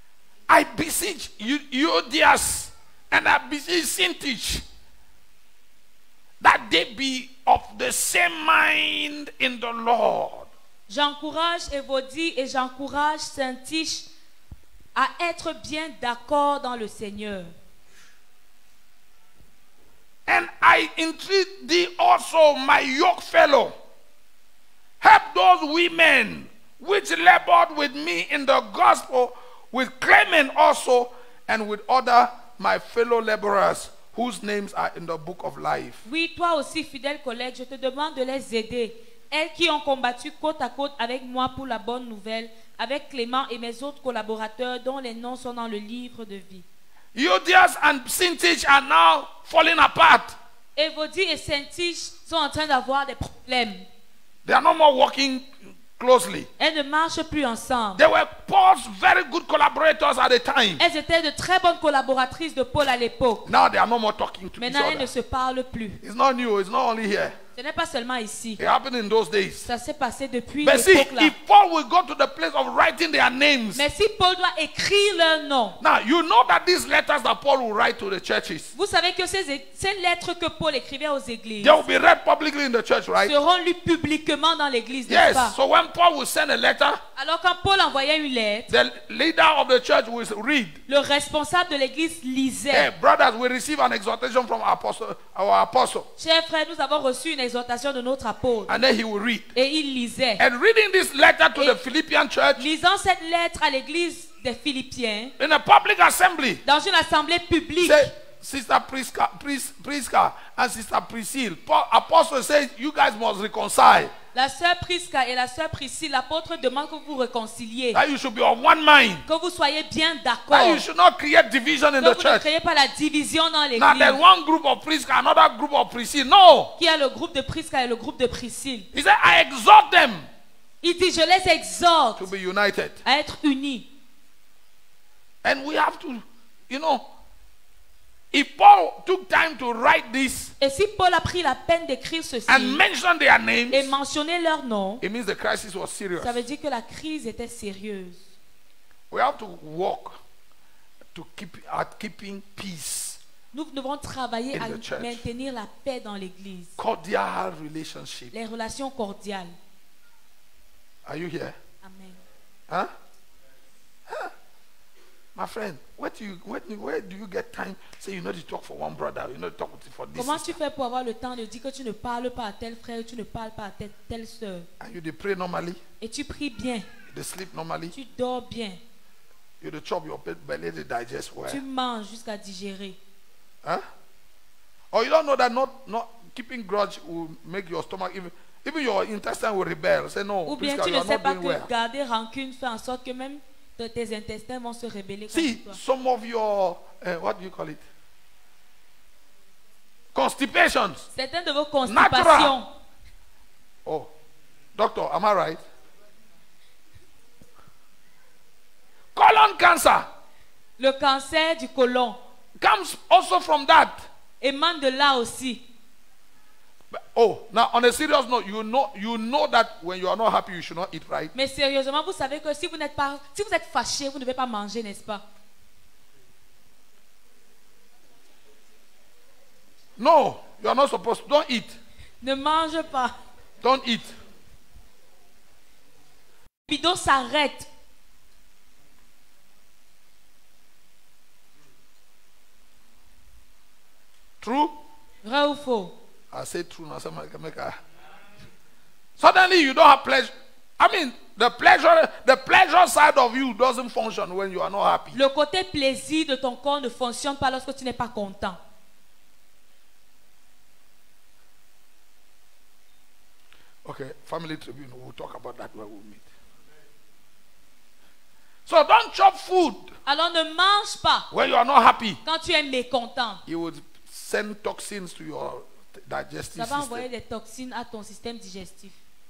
I beseech you, Euodias, and I beseech Syntyche, they be of the same mind in the Lord.
J'encourage Évodie et j'encourage Saint-Tiche à être bien d'accord dans le Seigneur.
And I entreat thee also, my yoke fellow, help those women which labored with me in the gospel, with Clement also, and with other my fellow laborers, whose names are in the book of life.
Oui, toi aussi, fidèle collègue, je te demande de les aider. Elles qui ont combattu côte à côte avec moi pour la bonne nouvelle, avec Clément et mes autres collaborateurs dont les noms sont dans le livre de vie.
Euodias and Syntyche are now falling apart.
Évodie et Saint-Tiche sont en train d'avoir des problèmes.
They are no more working closely.
Elles ne marchent plus ensemble.
They were Paul's very good collaborators at the time.
Elles étaient de très bonnes collaboratrices de Paul à l'époque.
Now they are no more talking to each
Maintenant, elles ne
other.
se parlent plus.
It's not new. It's not only here.
Ce n'est pas seulement ici.
It happened in those days.
Ça s'est passé depuis
But see,
l'époque là.
if Paul will go to the place of writing their names,
Mais si Paul doit écrire leur nom,
now you know that these letters that Paul will write to the churches,
vous savez que ces lettres que Paul écrivait aux églises
they will be read publicly in the church, right?
seront lues publiquement dans l'église, n'est-ce
Yes.
pas?
So when Paul will send a letter,
Alors quand Paul envoyait une lettre,
the leader of the church will read,
le responsable de l'église
"Hey,
lisait.
brothers, we receive an exhortation from our apostle,"
Chers frères, nous avons reçu une exhortation de notre apôtre.
and then he will read.
Et il lisait.
And reading this letter to
Et-
the Philippian church
Lisant cette lettre à l'église des Philippiens,
in a public assembly,
dans une assemblée publique,
say, Sister Prisca and Sister Priscilla, Paul, apostle says, you guys must reconcile.
la sœur Prisca et la sœur Priscille, l'apôtre demande que vous vous réconciliez,
That you should be of one mind.
que vous soyez bien
That
d'accord,
you should not create division in
que
the
vous ne
church.
créez pas la division dans
Now there's
l'église.
one group of Prisca, another group of Priscilla. No.
Qui a le groupe de Prisca et le groupe de Priscille.
He said, I exhort them
Il dit, je les exhorte
to be united.
à être unis.
And we have to, you know, if Paul took time to write this
Et si Paul a pris la peine d'écrire ceci
and mention their
et
names,
mentionner leur nom,
it means the crisis was serious.
ça veut dire que la crise était sérieuse.
We have to work to keeping peace,
Nous devons travailler
In
à
the church.
maintenir la paix dans l'église,
cordial relationship.
les relations cordiales.
Are you here?
Amen.
Huh? Huh? My friend, where do you get time? Say you know to talk for one brother, you know to talk for this
Comment
sister,
tu fais pour avoir le temps de dire que tu ne parles pas à tel frère, tu ne parles pas à telle sœur,
and you dey pray normally,
et tu pries bien,
you dey sleep normally,
tu dors bien,
you dey chop your belly dey digest
tu
well.
manges jusqu'à digérer.
Huh? Or you don't know that not keeping grudge will make your stomach even your intestine will rebel. Say no,
Ou bien
Prisca,
tu
you
ne
are
sais
not
pas
doing
que
well.
garder rancune fait en sorte que même tes intestins vont se rebeller contre
See,
toi.
some of your what do you call it? Constipations.
Certaines de vos constipations,
Oh, doctor, am I right? Colon cancer
le cancer du côlon
comes also from that.
émane de là aussi.
Oh, now on a serious note, you know that when you are not happy, you should not eat, right?
Mais sérieusement, vous savez que si vous êtes fâché, vous ne devez pas manger, n'est-ce pas?
No, you are not supposed to. Don't eat.
Ne mange pas.
Don't eat.
Le bidon s'arrête.
True?
Vrai ou faux?
I say true now. Somebody can make a... Suddenly you don't have pleasure. I mean, the pleasure side of you doesn't function when you are not happy.
Le côté plaisir de ton corps ne fonctionne pas lorsque tu n'es pas content.
Okay, family tribune, we'll talk about that when we meet. So don't chop food
Alors ne mange pas
when you are not happy.
quand tu es mécontent.
It will send toxins to your digestive
Ça va envoyer
system.
des toxines à ton système digestif.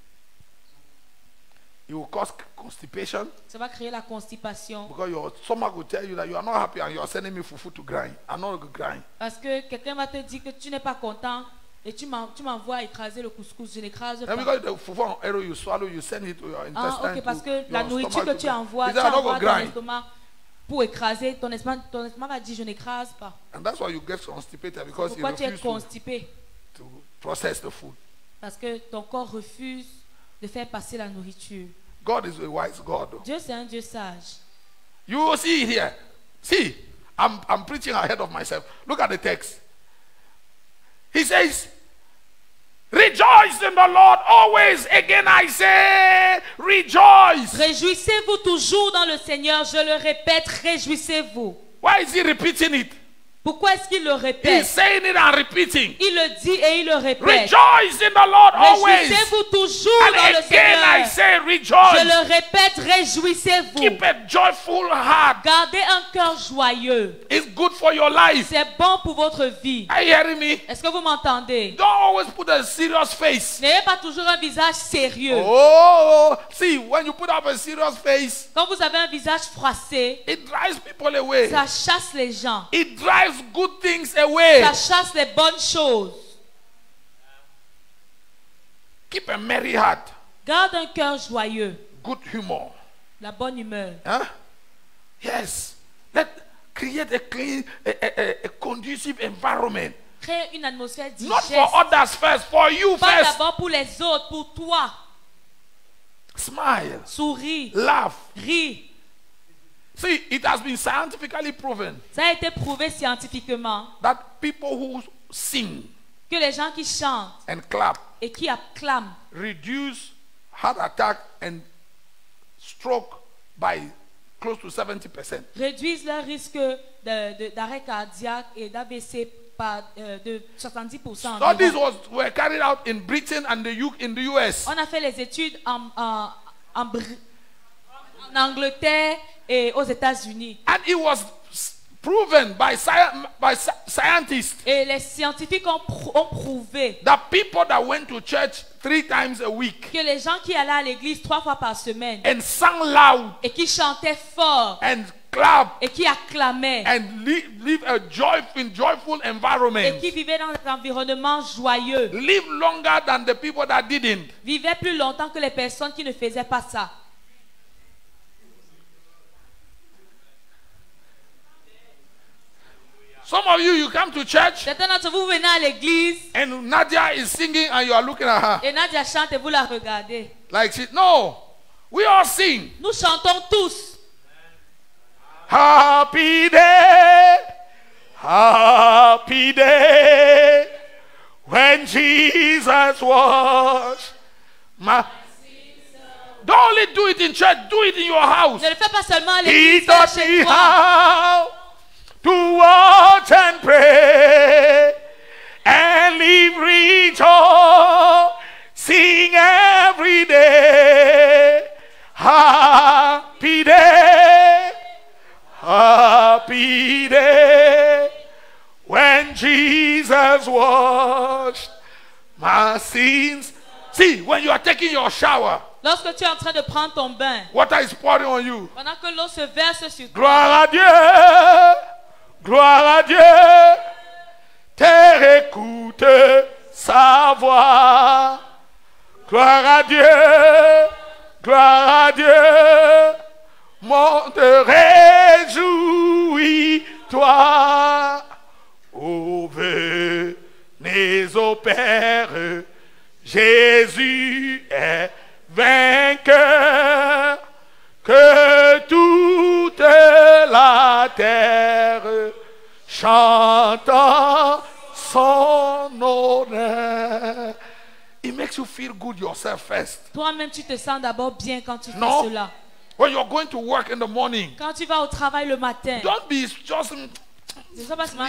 It will cause constipation
Ça va créer la constipation.
because your stomach will tell you that you are not happy and you are sending me fufu to grind. I'm not going to grind.
Parce que quelqu'un va te dire que tu n'es pas content et tu m'envoies écraser le couscous. Je n'écrase
And
pas.
because the fufu on arrow you swallow, you send it to your
Ah,
intestine.
ok, parce
to
que la
your
nourriture
stomach
que
to
tu
grind.
envoies,
He
tu
said, I'm not
envoies
going to
ton
grind.
estomac pour écraser. Ton estomac va dire je n'écrase pas.
And that's why you get constipated because you
Pourquoi tu es
refuse to.
constipé?
to process the food.
Parce que ton corps refuse de faire passer la nourriture.
God is a wise God.
Dieu, c'est un Dieu sage.
You will see it here. See, I'm preaching ahead of myself. Look at the text. He says, rejoice in the Lord always. Again I say, rejoice.
Réjouissez-vous toujours dans le Seigneur. Je le répète, réjouissez-vous.
Why is he repeating it?
Pourquoi est-ce qu'il le
He's
répète?
saying it and repeating.
Il le dit et il le répète.
Rejoice in the Lord always.
Réjouissez-vous toujours dans
And
le
again I
Seigneur.
say,
Je
rejoice.
le répète, réjouissez-vous.
Keep a joyful heart.
Gardez un cœur joyeux.
It's good for your life.
C'est bon pour votre vie.
Are you hearing me?
Est-ce que vous m'entendez?
Don't always put a serious face.
N'ayez pas toujours un visage sérieux.
Oh, see, when you put up a serious face,
Quand vous avez un visage froissé,
it drives people away.
ça chasse les gens.
It drives good things away.
Ça chasse les bonnes choses.
Keep a merry heart,
Garde un cœur joyeux.
good humor.
La bonne humeur.
Huh? Yes. Create a clean, a conducive environment.
Crée une atmosphère
Not
digeste.
for others first, for you
Pas
first.
d'abord pour les autres, pour toi.
Smile,
Souris,
laugh.
ris.
See, it has been scientifically proven
Ça a été prouvé scientifiquement
that people who sing
que les gens qui chantent
and clap
et qui acclament
reduce heart attack and stroke by close to 70%.
réduisent leur risque d'arrêt cardiaque et d'AVC de 70%.
Studies
environ.
were carried out in Britain and in the US.
On a fait les études en Angleterre et aux États-Unis.
And it was proven by scientists
Et les scientifiques ont prouvé
that people that went to church 3 times a week
que les gens qui allaient à l'église 3 fois par semaine
and sang loud
et qui chantaient fort
and clap
et qui acclamaient
and live a joyful
et
environment
qui vivaient dans un environnement joyeux
live longer than the people that didn't.
vivaient plus longtemps que les personnes qui ne faisaient pas ça.
Some of you come to church
Certains d'entre vous venez à l'église
and Nadia is singing and you are looking at her
et Nadia chante et vous la regardez.
like she, no, we all sing.
Nous chantons tous.
Happy day, when Jesus washed my. Don't only do it in church, do it in your house.
Ne le fais pas seulement à
He
l'église,
taught
fais
me
chez toi.
how to watch and pray and live rejoicing every day. Happy day, when Jesus washed my sins. See, when you are taking your shower,
Lorsque tu es en train de prendre ton bain,
water is pouring on you.
pendant que l'eau se verse sur toi,
Gloire à Dieu, terre écoute sa voix. Gloire à Dieu, monte, réjouis-toi. Oh, venez au Père, Jésus est vainqueur, que toute la terre chante son honneur. It makes you feel good yourself first.
toi-même tu te sens d'abord bien quand tu fais
No.
cela.
When you're going to work in the morning,
Quand tu vas au travail le matin,
don't be just
ne sois pas seulement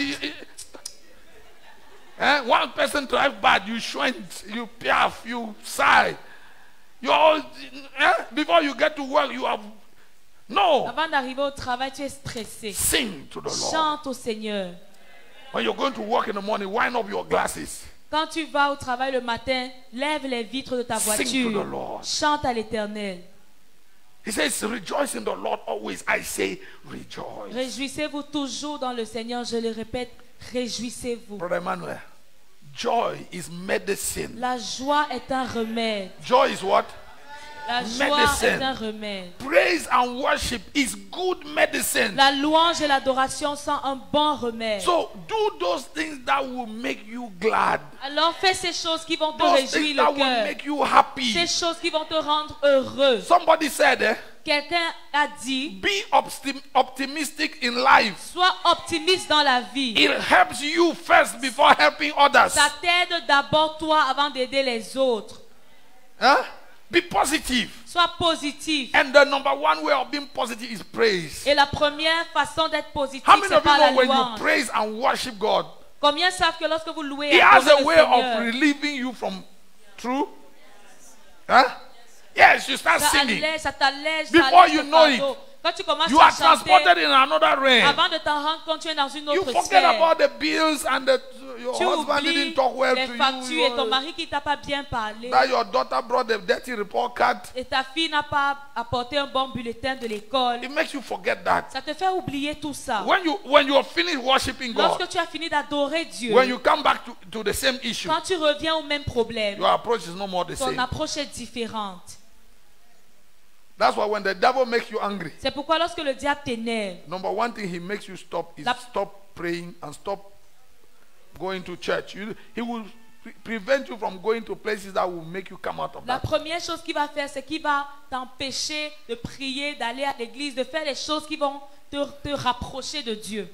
one person drive bad, you squint, you piaf, you sigh. You all before you get to work, you have no.
avant d'arriver au travail, tu es stressé.
Sing to the Lord.
Chante au Seigneur.
When you're going to work in the morning, wind up your glasses.
Quand tu vas au travail le matin, lève les vitres de ta
Sing to
voiture.
the Lord.
Chante à l'Éternel.
He says, rejoice in the Lord always. I say, rejoice.
Réjouissez-vous toujours dans le Seigneur. Je le répète, réjouissez-vous.
Brother Emmanuel, joy is medicine.
La joie est un remède.
Joy is what?
La joie est un
medicine.
remède.
Praise and worship is good medicine.
La louange et l'adoration sont un bon remède.
So do those things that will make you glad.
Alors fais ces choses qui vont te
Those things
réjouir
that
le
will
cœur.
make you happy.
Ces choses qui vont te rendre heureux.
Somebody said,
Quelqu'un a dit,
be optimistic in life.
sois optimiste dans la vie.
It helps you first before helping others.
Ça t'aide d'abord toi avant d'aider les autres.
Huh? Be positive.
Sois positif.
And the number one way of being positive is praise.
Et la première façon d'être positif,
How many
c'est
of you
par la
know when you
louange.
praise and worship God,
Combien savent que lorsque vous louez
He
et
has
adorez
a
le
way of
Seigneur,
relieving you from true? Huh? Yes, you start
ça
singing.
allège, ça t'allège, ça
Before
allège
you
ton
know it,
fardeau. Quand tu commences
You
à
are
chanter,
transported in another realm.
avant de t'en rendre compte, tu es dans une
You
autre
forget
sphère.
about the bills and your
Tu
husband
oublies
didn't talk well
les
to
factures et ton
you.
mari qui t'a pas bien parlé.
That your daughter brought the dirty report card.
Et ta fille n'a pas apporté un bon bulletin de l'école.
It makes you forget that.
Ça te fait oublier tout ça.
When you are finished worshiping God,
Lorsque tu as fini d'adorer Dieu,
when you come back to the same issue,
quand tu reviens au même problème,
your approach is no more the
ton
same.
approche est différente.
That's why when the devil makes you angry,
C'est pourquoi lorsque le diable t'énerve,
number one thing he makes you stop is stop praying and stop going to church. He will prevent you from going to places that will make you come out of
la
that.
première chose qu'il va faire, c'est qu'il va t'empêcher de prier, d'aller à l'église, de faire les choses qui vont te rapprocher de Dieu.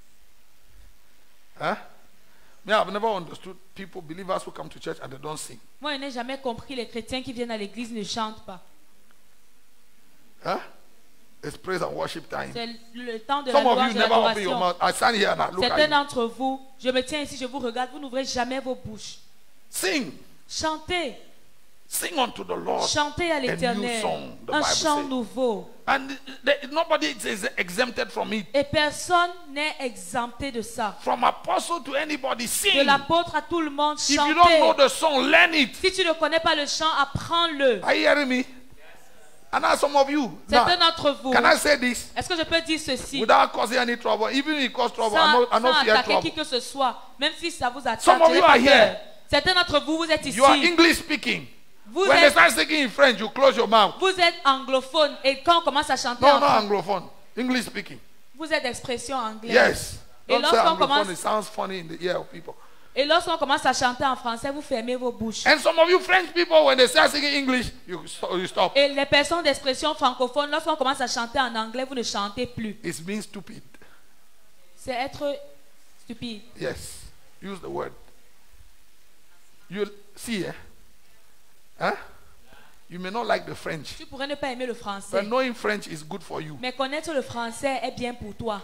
Huh? Me, I've never understood people, believers who come to church and they don't sing.
Moi, je n'ai jamais compris les chrétiens qui viennent à l'église ne chantent pas.
Huh? It's praise and worship time.
C'est le temps de la
Some of
louange
you
et
never open your
l'adoration.
mouth. I stand here and I look
Certains
at you.
d'entre vous, je me tiens ici, je vous regarde, vous n'ouvrez jamais vos bouches.
Sing.
Chantez,
Sing unto the Lord.
chantez à
A new
l'éternel,
song, the
un
Bible
chant
says.
nouveau.
And nobody is exempted from it.
Et personne n'est exempté de ça.
From apostle to anybody,
De
sing.
l'apôtre à tout le monde,
If you don't know
chantez.
the song, learn it.
Si tu ne connais pas le chant, apprends-le.
Are you hearing me? And now some of you, now,
Certains d'entre vous,
can I say this
est-ce que je peux dire ceci
without causing any trouble? Even if it cause trouble,
sans,
I don't
sans
fear
attaquer qui
trouble.
que ce soit, même si ça vous attaque,
Some of
je n'ai
you
pas
are
peur.
here.
Certains d'entre vous, vous êtes ici.
You are English speaking.
Vous
When they
êtes,
start speaking in French, you close your mouth.
vous êtes anglophone et quand on commence à chanter
No,
en
not
français,
anglophone. English speaking.
vous êtes d'expression anglaise.
Yes.
Et
Don't say
lorsqu'on
anglophone.
commence-
It sounds funny in the ear of people.
Et lorsqu'on commence à chanter en français, vous fermez vos bouches.
And some of you French people, when they start singing English, you stop.
Et les personnes d'expression francophone, lorsqu'on commence à chanter en anglais, vous ne chantez plus.
It's being stupid.
C'est être stupide.
Yes. Use the word. You see, Huh? You may not like the French,
Tu pourrais ne pas aimer le français,
but knowing French is good for you.
mais connaître le français est bien pour toi.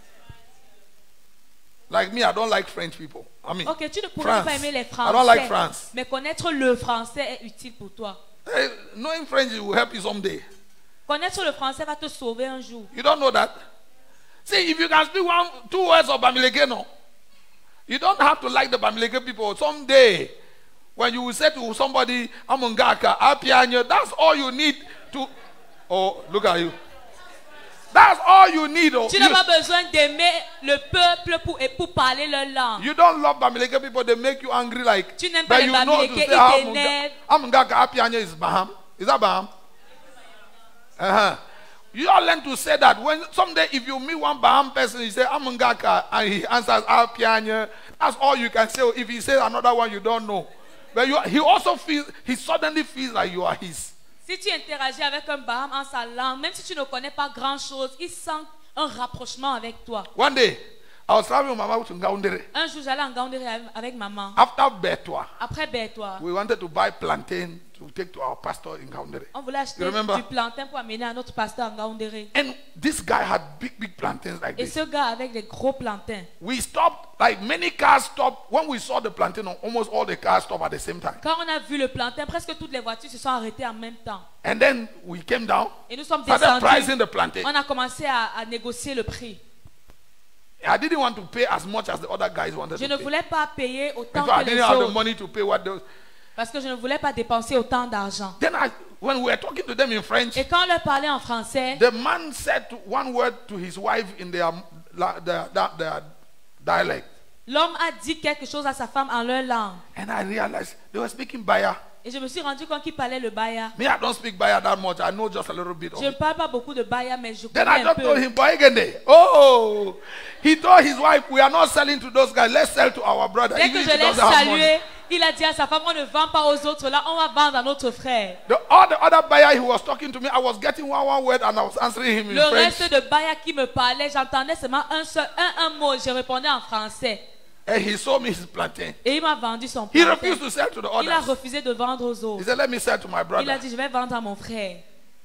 Like me, I don't like French people. I mean,
Ok, tu ne pourrais
France.
pas aimer les
I
Français,
don't like France.
mais connaître le français est utile pour toi.
Knowing French will help you someday.
Connaître le français va te sauver un jour.
You don't know that? See, if you can speak two words of Bamilegeno, you don't have to like the Bamileke people. Someday, when you will say to somebody, Amungaka, Apianyo, that's all you need to. Oh, look at you. That's all you need. Oh,
Tu n'as pas besoin d'aimer le peuple pour parler leur langue.
you don't love Bamileke people, they make you angry like.
Tu n'aimes pas
But
les
you know to
Bamileke,
say
ils t'énervent.
Amungaka, Apianyo is Baham. Is that Baham? Uh-huh. You all learn to say that. When someday if you meet one Baham person, you say Amungaka, and he answers Apianyo, that's all you can say. If he says another one, you don't know. But he suddenly feels like you are his.
Si tu interagis avec un Baham en sa langue, même si tu ne connais pas grand-chose, il sent un rapprochement avec toi.
One day, I was traveling with my mama to Ngaoundere.
Un jour, j'allais en Gaoundéré avec maman.
After Betwa,
Après Bertois,
we wanted to buy plantain to take to our pastor in Ngaoundere.
on voulait acheter
You remember?
du plantain pour amener à notre pasteur en Gaoundéré.
And this guy had big plantains like
Et
this.
ce gars avec des gros plantains.
We stopped, like many cars stopped. When we saw the plantain, almost all the cars stopped at the same time.
Quand on a vu le plantain, presque toutes les voitures se sont arrêtées en même temps.
And then we came down,
Et nous sommes
started pricing
descendus.
the plantain.
On a commencé à négocier le prix.
I didn't want to pay as much as the other guys wanted
Je
to
ne
pay.
voulais pas payer autant
In fact, I
que les
didn't have the
autres.
money to pay what those.
Parce que je ne voulais pas dépenser autant d'argent.
Then when we were talking to them in French,
Et quand on leur parlait en français,
the man said one word to his wife in their dialect.
l'homme a dit quelque chose à sa femme en leur langue.
And I realized they were speaking Baya.
Et je me suis rendu compte qu'il parlait le baya.
Me, I don't speak Baya that much. I know just a little bit of
Je ne
it.
parle pas beaucoup de baya, mais je
Then
connais
I
un
just told
peu.
him, Boygende. Oh, he told his wife, we are not selling to those guys. Let's sell to our brother.
Dès
Even
que
if
je
he
l'ai
doesn't have money.
salué, il a dit à sa femme, on ne vend pas aux autres là, on va vendre à notre frère.
All the other buyer he was talking to me, I was getting one word and I was answering him in
Le
French.
reste de baya qui me parlait, j'entendais seulement un mot, je répondais en français.
And he sold me his plantain.
Et il m'a vendu son
He
plantain.
refused to sell to the
Il a
others.
refusé de vendre aux
He
autres.
said, let me sell to my
Il a
brother.
dit, je vais vendre à mon frère.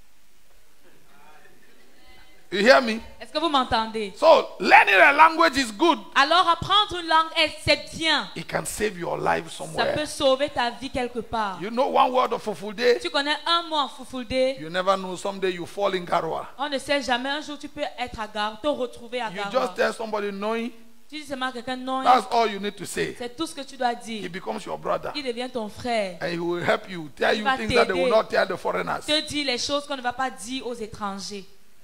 You hear me?
Est-ce que vous m'entendez?
So, learning a language is good.
Alors apprendre une langue, c'est bien.
It can save your life
Ça peut
somewhere.
sauver ta vie quelque part.
You know one word of Fulfulde?
Tu connais un mot en Fulfulde?
You never know, someday you fall in Garwa.
On ne sait jamais, un jour tu peux être à Gare, te retrouver à
You
Gare.
just tell somebody knowing,
Tu dis seulement à quelqu'un non,
that's all you need to say.
c'est tout ce que tu dois
He
dire.
becomes your brother.
Il devient ton frère.
And he will help you, tell you
va
things that they will
t'aider.
not tell the foreigners.
Te dit les choses qu'on ne va pas dire aux étrangers.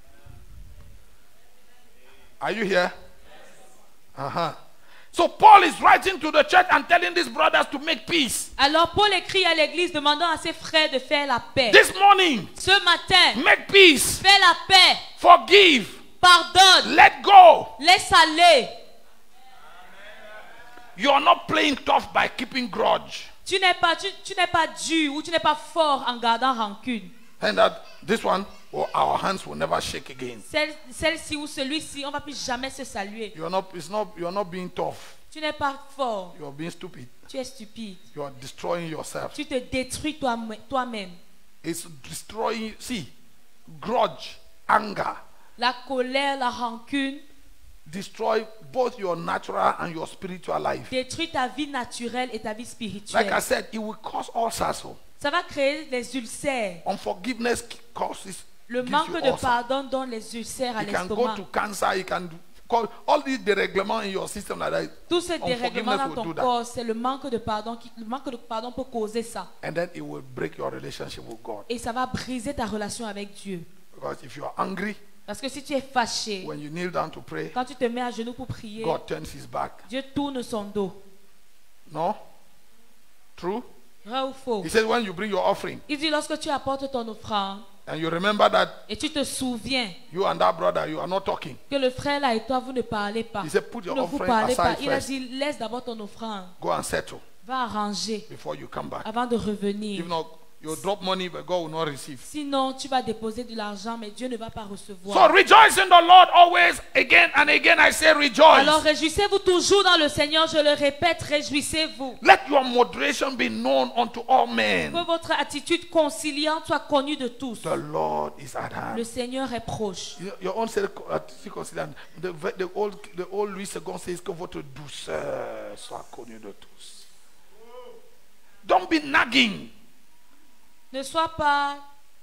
Are you here? Uh-huh. So Paul is writing to the church and telling these brothers to make peace.
Alors Paul écrit à l'église demandant à ses frères de faire la paix.
This morning,
Ce matin,
make peace,
fais la paix,
forgive,
pardonne,
let go.
laisse aller.
You're not playing tough by keeping grudge.
Tu n'es pas dur ou tu n'es pas fort en gardant rancune.
And that this one, well, our hands will never shake again.
Celle-ci ou celui-ci, on ne va plus jamais se saluer.
You're not being tough.
Tu n'es pas fort,
You're being stupid.
tu es stupide.
You're destroying yourself.
Tu te détruis toi-même.
It's destroying, see, grudge, anger,
La colère, la rancune
destroy both your natural and your spiritual life.
détruit ta vie naturelle et ta vie
Like
spirituelle.
I said, it will cause ulcers.
Ça va créer des ulcères.
Unforgiveness causes
Le
gives
manque
you
de
ulcer.
pardon donne les ulcères à
You can go
l'estomac.
to cancer, you can call all these dérèglements in your system like that.
Tous ces dérèglements
Unforgiveness
dans
will
ton
do that.
corps, c'est le manque de pardon. Le manque de pardon peut causer ça.
And then it will break your relationship with God.
Et ça va briser ta relation avec Dieu.
Because if you are angry,
Parce que si tu es fâché,
when you kneel down to pray,
quand tu te mets à genoux pour prier,
God turns his back.
Dieu tourne son dos.
No? True?
Vrai ou faux?
He says when you bring your offering
Il dit lorsque tu apportes ton offrande
and you remember that
et tu te souviens
you and that brother, you are not talking.
que le frère là et toi vous ne parlez pas.
He said put
Vous
your
ne vous
offering
parlez pas.
aside
Il a
first.
dit laisse d'abord ton offrande.
Go and settle
Va arranger
before you come back.
avant de revenir.
If not, you'll drop money but God will not receive.
Sinon, tu vas déposer de l'argent, mais Dieu ne va pas recevoir.
So rejoice in the Lord always. Again and again I say rejoice.
Alors réjouissez-vous toujours dans le Seigneur, je le répète, réjouissez-vous.
Let your moderation be known unto all
Que
men.
votre attitude conciliante soit connue de tous.
The Lord is at hand.
Le Seigneur est proche.
Your own circumstance. The old Louis II says que votre douceur soit connue de tous. Don't be nagging.
Ne sois pas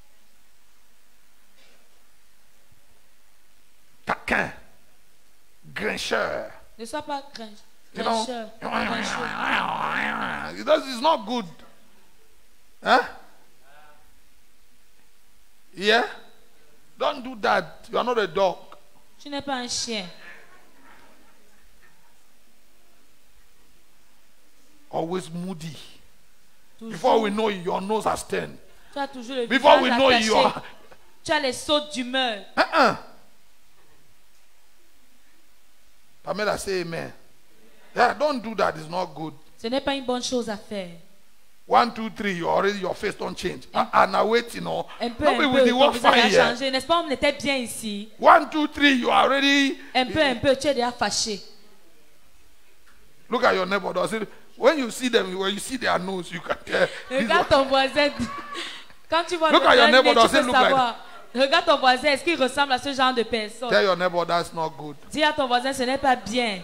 Taquin. Grincheur.
Ne sois pas
You know?
grincheur.
It's not good. Huh? Yeah? Don't do that. You are not a dog.
Tu n'es pas un chien.
Always moody.
Toujours,
Before we know it, your nose has turned.
tu as toujours le
Before we
visage
know it,
attaché.
you are.
Tu as les sautes d'humeur.
Pamela, say amen. Yeah, don't do that. It's not good.
Ce n'est pas une bonne chose à faire.
1, 2, 3, you already your face don't change. Now wait, you know.
Un peu,
Nobody will
ton
the work
visage
fine
a
here.
changé. N'est-ce pas, on était bien ici.
1, 2, 3, you are already.
Un peu, tu es déjà fâché.
Look at your neighbor. When you see them, when you see their nose, you can tell.
Regarde ton voisin. Quand tu vois
Look at your
le
neighbor,
tu
does it
peux
look like-
savoir. Regarde ton voisin, est-ce qu'il ressemble à ce genre de personne?
Tell your neighbor that's not good.
Dis à ton voisin, ce n'est pas bien.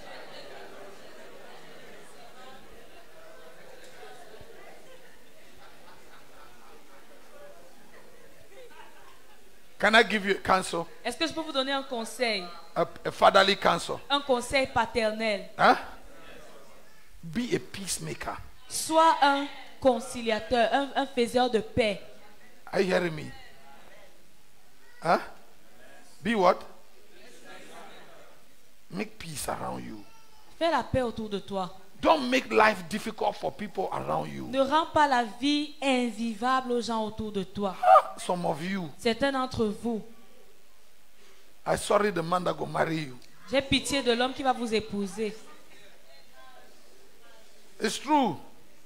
Can I give you a counsel?
Est-ce que je peux vous donner un conseil?
A fatherly counsel.
Un conseil paternel.
Huh? Be a peacemaker.
Sois un conciliateur, un faiseur de paix.
Are you hearing me? Huh? Be what? Make peace around you.
Fais la paix autour de toi.
Don't make life difficult for people around you.
Ne rends pas la vie invivable aux gens autour de toi.
Some of you,
Certains d'entre vous,
I sorry the man that go marry you.
j'ai pitié de l'homme qui va vous épouser.
It's true.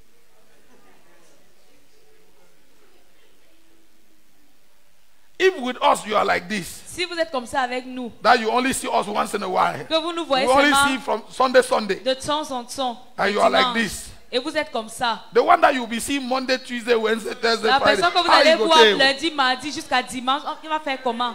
If with us you are like this,
Si vous êtes comme ça avec nous,
that you only see us once in a while,
que vous nous voyez
you only
seulement
see from Sunday,
de temps en temps,
and
le
you are like
dimanche,
this.
et vous êtes comme ça,
The one that you'll be seeing Monday, Tuesday, Wednesday, Thursday,
la
Friday.
personne que vous
how
allez
you go
voir
take?
lundi, mardi jusqu'à dimanche, il va faire comment?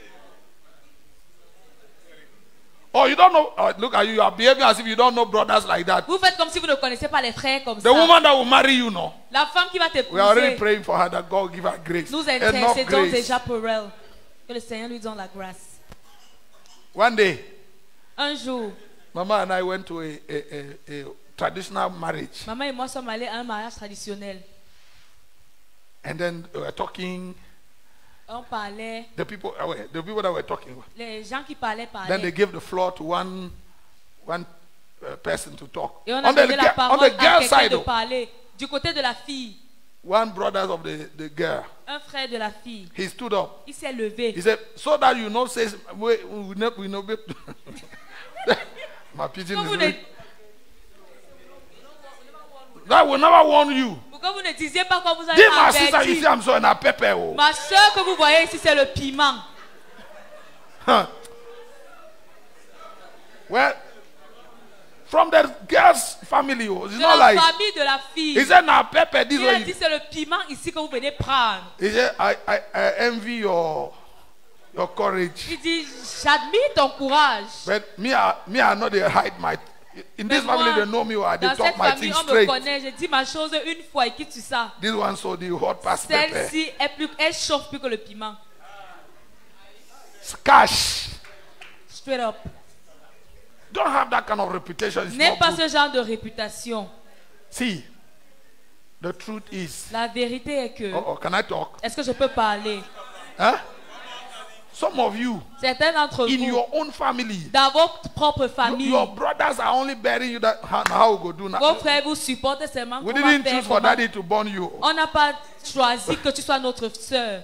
Oh, you don't know. Oh, look at you. You are behaving as if you don't know brothers like that.
Vous faites comme si vous ne connaissez pas les frères comme
The
ça.
woman that will marry you, no.
La femme qui va
We are already
t'épouser,
praying for her that God will give her grace.
nous
Enough
intercédons
grace.
déjà pour elle. Que le Seigneur lui donne la grâce.
One day,
Un jour,
Mama and I went to a traditional marriage,
maman et moi sommes allés à un mariage traditionnel.
and then we were talking.
On parlait,
The people that were talking.
les gens qui parlaient
Then they
parlaient.
gave the floor to one person to talk.
Et on a
On
donné la
the
parole à
girl
quelqu'un
side,
de
though,
parler. Du côté de la fille,
one brother of the girl,
un frère de la fille,
he stood up.
il s'est levé.
He said, "So that you know, says we know." My pigeon
Pourquoi
is
vous, ne,
very- That will never warn you.
pourquoi vous ne disiez pas quand vous avez
This my sister, you
averti?
see, I'm so in a pepper. Oh.
Ma soeur que vous voyez ici, c'est le piment.
Huh. Well, from the girl's family, oh, it's
De
not
la
like
famille de la
he
fille.
said, "Now pepper, this
Il a
way."
dit c'est le piment ici que vous venez prendre.
He said, I envy your courage.
Il dit j'admire ton courage.
But me, I know they hide my. In this
Mais moi,
family, they know me. Or they
Dans
talk
cette
my
famille,
things
on me
straight.
connaît. Je dis ma chose une fois et quitte sur ça.
This one so the hot past pepper.
Celle-ci elle chauffe plus que le piment.
Cash.
Straight up.
Don't have that kind of reputation. It's
N'aime
not
pas
good.
ce genre de réputation.
See, the truth is.
La vérité est que.
Oh, can I talk?
Est-ce que je peux parler?
Huh? Some of you,
Certains d'entre
in
vous,
your own family,
dans votre propre famille,
your brothers are only bearing you that how we go do now.
vos frères vous supportent seulement.
We
Comment
didn't
faire,
choose for
comment-
daddy to born you.
On n'a pas choisi que tu sois notre sœur.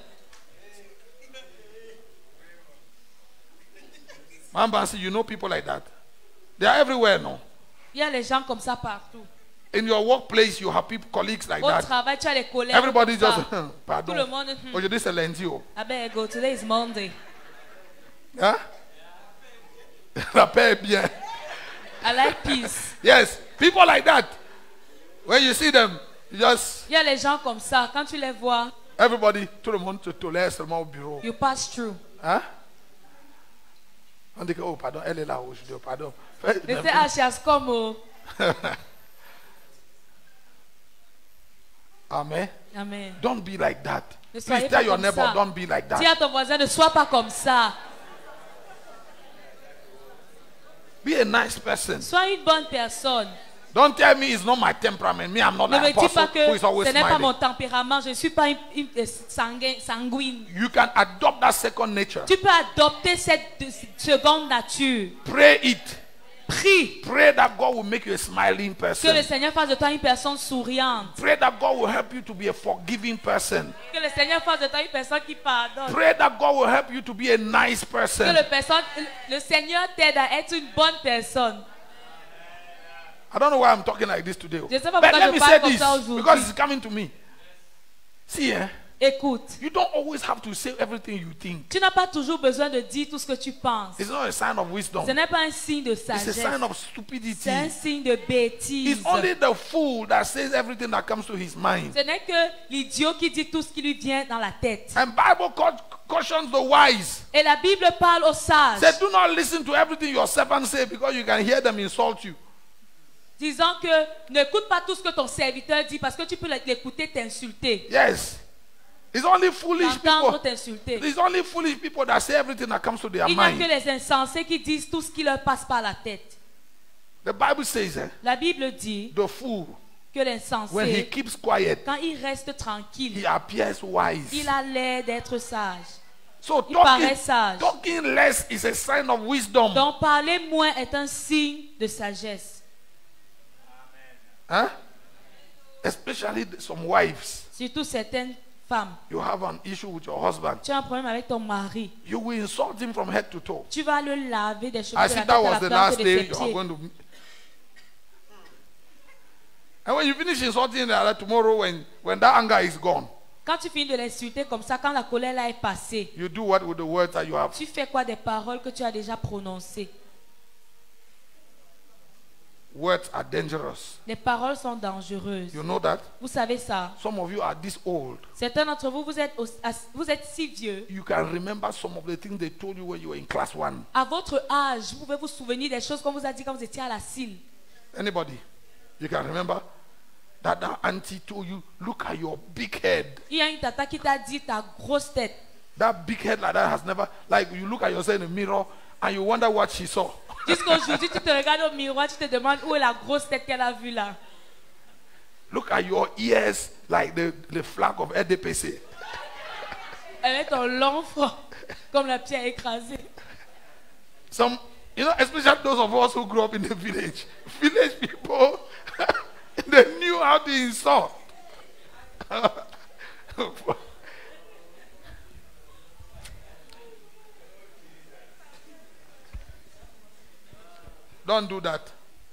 Mambansi, you know people like that. They are everywhere now.
Il y a les gens comme ça partout.
In your workplace, you have people, colleagues like
Au
that.
travail, tu as les collègues.
Everybody
comme
just,
ça. Tout le
pardon.
monde.
Oh, you this a lentio.
I better go. Today is Monday.
Huh? La paix est bien.
I like peace.
Yes, people like that. When you see them, you just,
Il y a les gens comme ça. Quand tu les vois,
everybody, tout le monde te tolère seulement au bureau.
you pass through.
Hein? On dit que, oh, pardon, elle est là aujourd'hui, oh, pardon.
They say, ah, she has come. Oh.
Amen.
Amen.
Don't be like that.
Ne
Please
soyez
tell
pas
your
comme
neighbor,
ça.
don't be like
Dis
that.
à ton voisin, ne sois pas comme ça.
Be a nice person.
Sois une bonne personne.
Don't tell me it's not my temperament. Me, I'm not
Ne
the
me dis
apostle
pas que
who is always
ce n'est pas
smiling.
mon tempérament. Je ne suis pas une sanguine.
You can adopt that second nature.
Tu peux adopter cette seconde nature.
Pray it.
Prie
Pray that God will make you a smiling
que le
person.
Seigneur fasse de toi une personne souriante.
Pray that God will help you to be a forgiving person.
Que le Seigneur fasse de toi une personne qui pardonne.
Pray that God will help you to be a nice
Que
person.
le Seigneur t'aide à être une bonne personne.
I don't know why I'm talking like this today.
Je sais pas
But
pourquoi
let
je
me
parle
say
comme
this
ça aujourd'hui.
because it's coming to me. See,
Écoute,
you don't always have to say everything you think.
tu n'as pas toujours besoin de dire tout ce que tu penses.
It's not a sign of wisdom.
Ce n'est pas un signe de
It's a
sagesse.
sign of
C'est un
stupidity.
signe de bêtise.
It's only the fool that says everything that comes to his mind.
Ce n'est que l'idiot qui dit tout ce qui lui vient dans la tête.
And Bible cautions the wise.
Et la Bible parle aux sages,
Say, do not listen to everything your servants say because you can hear them insult you.
disant que n'écoute pas tout ce que ton serviteur dit parce que tu peux l'écouter t'insulter.
Yes. It's only foolish
T'entendre
people.
t'insulter.
It's only foolish people that say everything that comes to their
Il n'y a que
mind.
les insensés qui disent tout ce qui leur passe par la tête.
The Bible says
La Bible dit
the fool,
que
when he
l'insensé,
keeps quiet,
quand il reste tranquille,
he appears wise.
il a l'air d'être sage.
So
il paraît sage.
talking less is a sign of wisdom.
Donc parler moins est un signe de sagesse.
Huh? Especially some wives.
Surtout certaines femmes.
You have an issue with your husband.
Tu as un problème avec ton mari.
You will insult him from head to toe.
Tu vas le laver des cheveux
I
de
see
la
that
tête à
was
la
the
plante
last
de
day
ses
you are
pieds.
going to. And when you finish insulting that tomorrow, when that anger is gone,
Quand tu finis de l'insulter comme ça, quand la colère là est passée,
you do what with the words that you have?
tu fais quoi des paroles que tu as déjà prononcées?
Words are dangerous.
Les paroles sont dangereuses.
You know that?
Vous savez ça.
Some of you are this old.
Certains d'entre vous, vous êtes si vieux.
You can remember some of the things they told you when you were in class 1.
À votre âge, vous pouvez vous souvenir des choses qu'on vous a dit quand vous étiez à la CIL.
Anybody? You can remember that auntie told you, look at your big head.
Il y a une tata qui t'a dit ta grosse tête.
That big head like that has never, like you look at yourself in the mirror and you wonder what she saw.
Jusqu'aujourd'hui, tu te regardes au miroir, tu te demandes où est la grosse tête qu'elle a vue là.
Look at your ears like the flag of RDPC.
Elle est en long front, comme la pierre écrasée.
Some, you know, especially those of us who grew up in the village. Village people, they knew how to insult. Don't do that.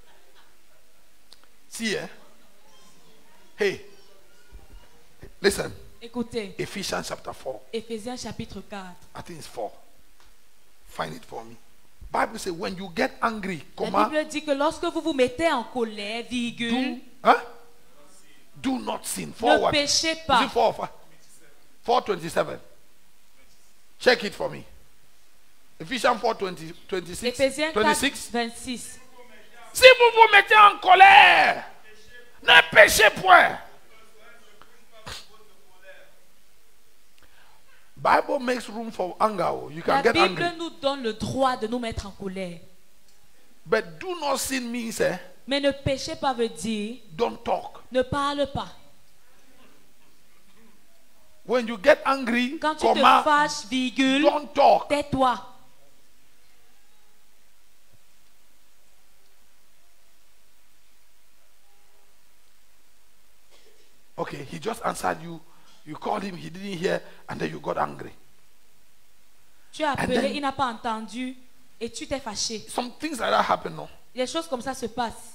See, hey, listen.
Écoutez,
Ephesians chapter 4.
Éphésiens chapitre 4.
I think it's 4. Find it for me. Bible says when you get angry,
La
comma,
Bible dit que lorsque vous vous mettez en colère, virgule,
do not sin.
ne
Forward.
péchez
Is
pas.
it 4:27? Check it for me. Ephesians 4:26.
Éphésiens 4,
26.
26.
Si vous vous mettez en colère, ne péchez point. Bible makes room for anger. You can
La
get
Bible
angry.
nous donne le droit de nous mettre en colère.
But do not sin means
Mais ne péchez pas veut dire
don't talk.
ne parle pas.
When you get angry,
Quand tu te
comma,
fâches, virgule,
don't talk.
tais-toi.
Okay, he just answered you. You called him, he didn't hear, and then you got angry.
Tu as appelé,
then-
il n'a pas entendu et tu t'es fâché.
Some things like that happen, no?
Les choses comme ça se passent.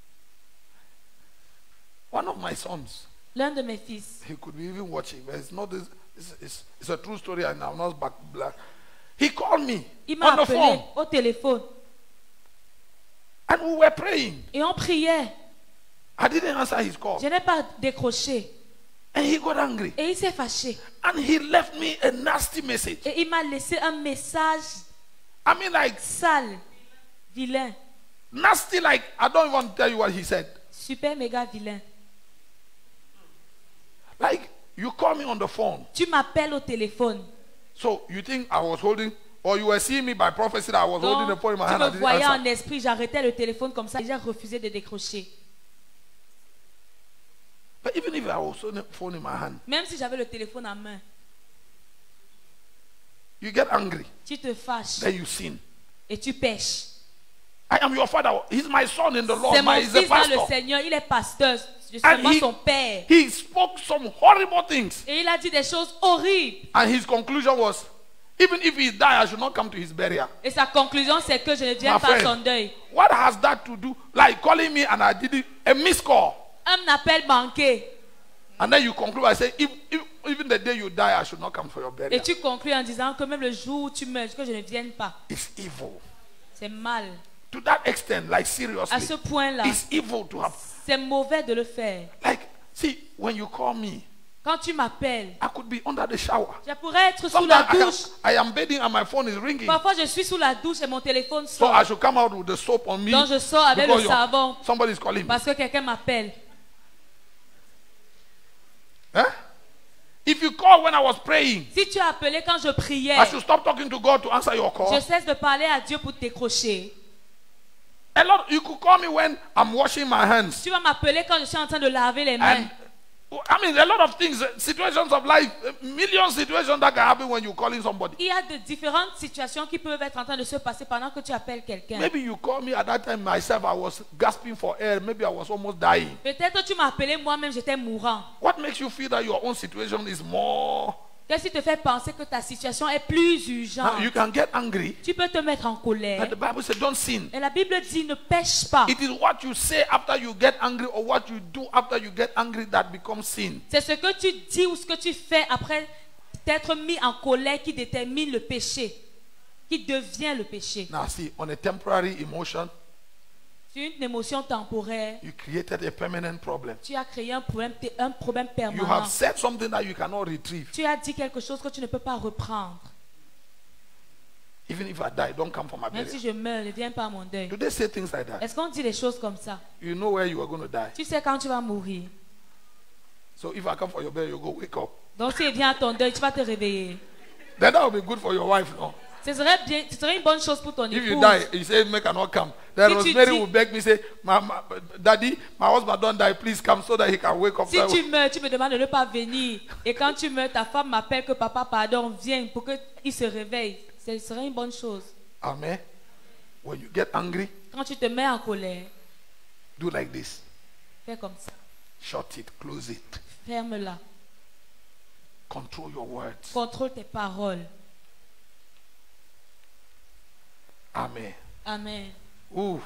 One of my sons,
L'un de mes fils,
he could be even watching, but it's not this. It's a true story, and I'm not back black. He called me
il m'a
on the
appelé
phone,
au téléphone
and we were praying.
et on priait.
I didn't answer his call,
Je n'ai pas décroché
and he got angry,
et il s'est fâché.
and he left me a nasty message.
Et il m'a laissé un message
I mean, like
sale, vilain,
nasty, like I don't even tell you what he said.
super méga vilain.
Like you call me on the phone,
Tu m'appelles au téléphone.
so you think I was holding, or you were seeing me by prophecy that I was holding
Donc,
the phone in my
tu
hand. I
me
didn't
voyais
answer.
en esprit, j'arrêtais le téléphone comme ça et j'ai refusé de décrocher.
But even if I was holding the phone in my hand,
Même si j'avais le téléphone en main,
you get angry,
tu te fâches
then you sin.
et tu pêches.
I am your father. He's my son in the Lord.
C'est mon
He's a
fils dans le
pastor.
Seigneur, il est pasteur. Je suis
And
seulement son père.
he spoke some horrible things.
Et il a dit des choses horribles.
And his conclusion was, even if he died, I should not come to his burial.
Et sa conclusion, c'est que je ne viens
My
pas à
friend,
son deuil.
what has that to do? Like calling me and I did it, a missed call.
Un appel manqué.
And then you conclude, I say, even the day you die, I should not come for your burial.
Et tu conclus en disant que même le jour où tu meurs, que je ne vienne pas.
It's evil.
C'est mal.
To that extent, like
À ce
seriously,
point-là,
it's evil to have.
c'est mauvais de le faire.
Like, see, when you call me,
Quand tu m'appelles,
I could be under the shower.
je pourrais être sous la
Sometimes
douche.
I am bathing and my phone is ringing.
Parfois, je suis sous la douche et mon téléphone
So I
sonne.
should come out with the soap on me.
Donc, je sors avec
because
le savon
somebody's calling me.
parce que quelqu'un m'appelle.
Huh? If you call when I was praying,
Si tu as appelé quand je priais,
I should stop talking to God to answer your call.
je cesse de parler à Dieu pour te décrocher.
A lot, you could call me when I'm washing my hands
Tu vas m'appeler quand je suis en train de laver les mains.
I mean, a lot of things, situations of life, million situations that can happen when you're calling somebody.
Il y a de différentes situations qui peuvent être en train de se passer pendant que tu appelles quelqu'un.
Maybe you call me at that time myself, I was gasping for air, maybe I was almost dying.
Peut-être tu m'as appelé moi-même, j'étais mourant.
What makes you feel that your own situation is more?
Qu'est-ce qui te fait penser que ta situation est plus urgente?
Now, you can get angry,
Tu peux te mettre en colère.
but the Bible says don't sin.
Et la Bible dit ne pêche pas.
It is what you say after you get angry or what you do after you get angry that becomes sin.
C'est ce que tu dis ou ce que tu fais après t'être mis en colère qui détermine le péché, qui devient le péché.
Now see, on a temporary emotion,
C'est une émotion temporaire.
you created a permanent problem.
Tu as créé un problème
You
permanent.
have said something that you cannot retrieve.
Tu as dit quelque chose que tu ne peux pas reprendre.
Even if I die, don't come for my
Même si
burial.
je meurs, ne viens pas à mon deuil.
Do they say things like that?
Est-ce qu'on dit les choses comme ça?
You know where you are going to die.
Tu sais quand tu vas mourir.
So if I come for your burial, you go wake up.
Donc si il vient à ton deuil, tu vas te réveiller.
Then that will be good for your wife, no?
Ce serait une bonne chose pour ton
If you
épouse.
die, you say, make cannot come. Then
Si tu
Rosemary
dis-
will beg me, say, Daddy, my husband don't die, please come so that he can wake up.
Si tu meurs, tu me demandes de ne pas venir. Et quand tu meurs, ta femme m'appelle que papa, pardon, viens pour qu'il se réveille. Ce serait une bonne chose.
Amen. When you get angry,
Quand tu te mets en colère,
do like this.
fais comme ça.
Shut it, close it.
Ferme-la.
Control your words.
Contrôle tes paroles.
Amen.
Amen.
Ooh.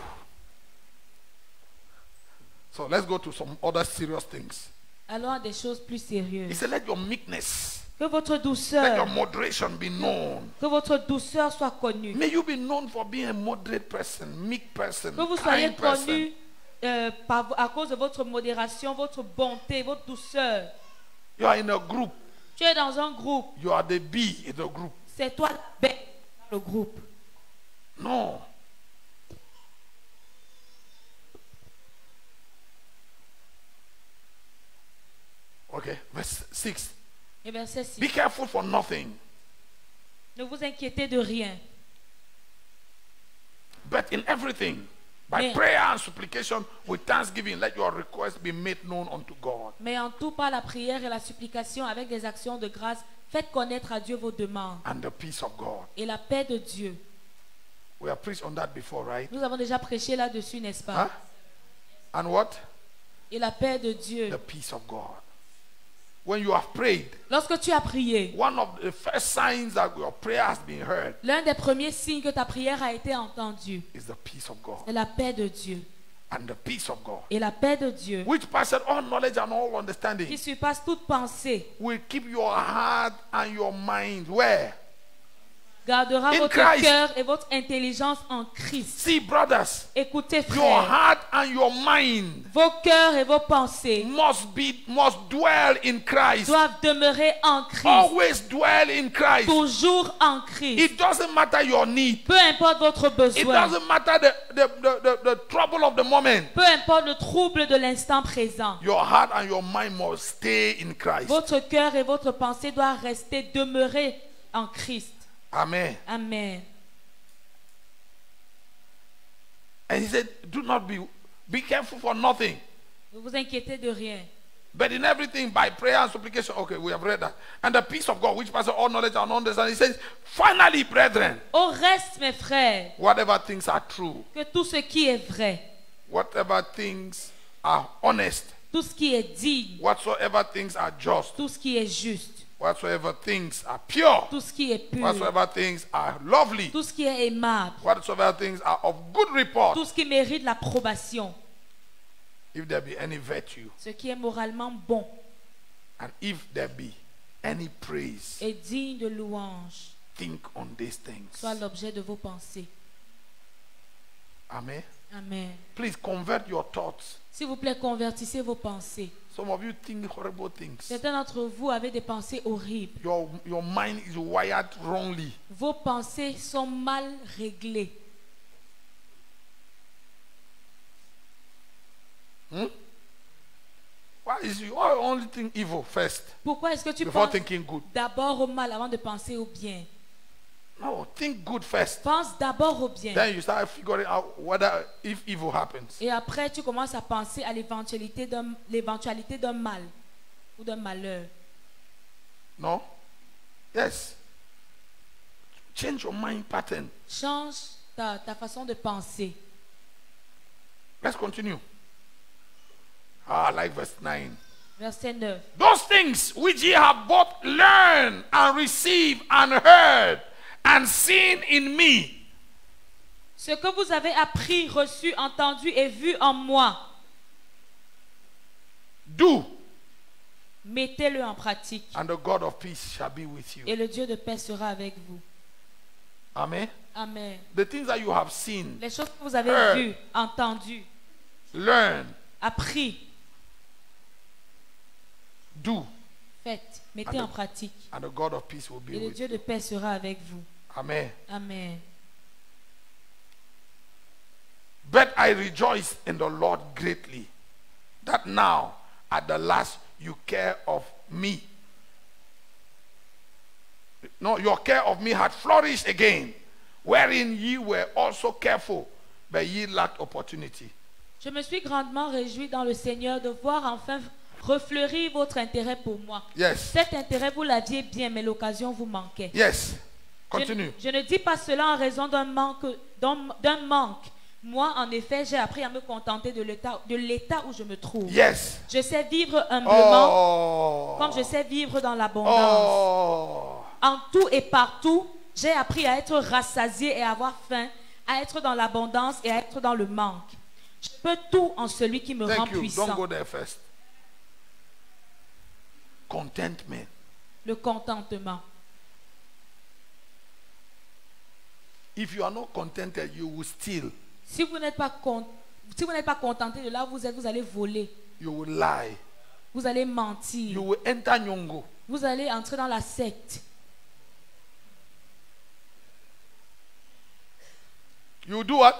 So let's go to some other serious things.
Allons à des choses plus
He
sérieuses.
said, let your meekness,
Que votre
let your
douceur,
moderation be known.
que votre douceur soit connue.
May you be known for being a moderate person, meek person,
Que vous soyez
kind person.
connu à cause de votre modération, votre bonté, votre douceur.
You are in a group.
Tu es dans un groupe.
You are the bee in the group.
C'est toi la bête dans le groupe.
No. Okay, verse 6.
Et verset 6.
Be careful for nothing,
Ne vous inquiétez de rien,
but in everything, by
Mais-
prayer and supplication with thanksgiving, let your requests be made known unto God.
mais en tout par la prière et la supplication avec des actions de grâce, faites connaître à Dieu vos demandes.
And the peace of God.
Et la paix de Dieu.
We have preached on that before, right?
Nous avons déjà prêché là-dessus, n'est-ce pas?
Huh? And what?
Et la paix de Dieu.
The peace of God. When you have prayed,
Lorsque tu as prié,
one of the first signs that your prayer has been heard
l'un des premiers signes que ta prière a été entendue,
is the peace of God.
c'est la paix de Dieu.
And the peace of God,
Et la paix de Dieu,
which passeth all knowledge and all
qui
understanding,
surpasse toute pensée,
will keep your heart and your mind where?
gardera
In
votre
Christ.
cœur et votre intelligence en Christ.
See, brothers,
Écoutez,
your
frères,
heart and your mind
vos cœurs et vos pensées
must dwell in Christ.
doivent demeurer en Christ,
Always dwell in Christ.
toujours en Christ.
It doesn't matter your need.
Peu importe votre
It
besoin,
doesn't matter the trouble of the moment.
peu importe le trouble de l'instant présent,
Your heart and your mind must stay in Christ.
votre cœur et votre pensée doivent rester demeurés en Christ.
Amen.
Amen.
And he said, do not be careful for nothing,
Ne vous inquiétez de rien.
but in everything by prayer and supplication. Okay, we have read that. And the peace of God, which passes all knowledge and understanding. He says, finally, brethren,
Au reste, mes frères,
whatever things are true,
que tout ce qui est vrai,
whatever things are honest,
tout ce qui est digne,
whatsoever things are just,
tout ce qui est juste,
whatsoever things are pure,
tout ce qui est pur,
whatsoever things are lovely,
tout ce qui est aimable,
whatsoever things are of good report,
tout ce qui mérite l'approbation,
if there be any virtue,
ce qui est moralement bon
and if there be any praise,
et digne de louange,
think on these things.
soit l'objet de vos pensées.
Amen.
Amen.
Please convert your thoughts.
S'il vous plaît, convertissez vos pensées.
Some of you think horrible things.
Certains d'entre vous avaient des pensées horribles.
Your mind is wired wrongly.
Vos pensées sont mal réglées.
Why is you only think evil first
Pourquoi est-ce que tu
before
penses
thinking good?
d'abord au mal avant de penser au bien?
No, think good first.
Pense d'abord au bien.
Then you start figuring out whether if evil happens.
Et après, tu commences à penser à l'éventualité d'un mal. ou d'un malheur.
No? Yes. Change your mind pattern.
Change ta façon de penser.
Let's continue. I like verse 9.
Verset 9.
Those things which ye have both learned and received and heard and seen in me.
Ce que vous avez appris, reçu, entendu et vu en moi,
Do,
mettez-le en pratique.
and the God of peace shall be with you.
Et le Dieu de paix sera avec vous.
Amen.
Amen.
The things that you have seen,
Les choses que vous avez
Heard.
vues, entendues,
learn,
appris,
do,
faites, mettez en pratique.
and the God of peace will be
Et le
with
Dieu
you.
de paix sera avec vous.
Amen.
Amen.
But I rejoice in the Lord greatly, that now at the last you care of me. No, your care of me had flourished again, wherein ye were also careful, but ye lacked opportunity.
Je me suis grandement réjoui dans le Seigneur de voir enfin refleurir votre intérêt pour moi.
Yes.
Cet intérêt, vous l'aviez bien, mais l'occasion vous manquait.
Yes. Continue.
Je ne dis pas cela en raison d'un manque. Moi, en effet, j'ai appris à me contenter de l'état où je me trouve.
Yes.
Je sais vivre humblement,
Oh.
comme je sais vivre dans l'abondance.
Oh.
En tout et partout, j'ai appris à être rassasié et à avoir faim, à être dans l'abondance et à être dans le manque. Je peux tout en celui qui me rend
Thank you.
puissant.
Don't go there first. Contentment.
Le contentement.
If you are not contented, you will steal.
Si vous n'êtes pas contenté de là où vous êtes, vous allez voler,
You will lie.
vous allez mentir,
You will enter nyongo.
vous allez entrer dans la secte.
You will do what?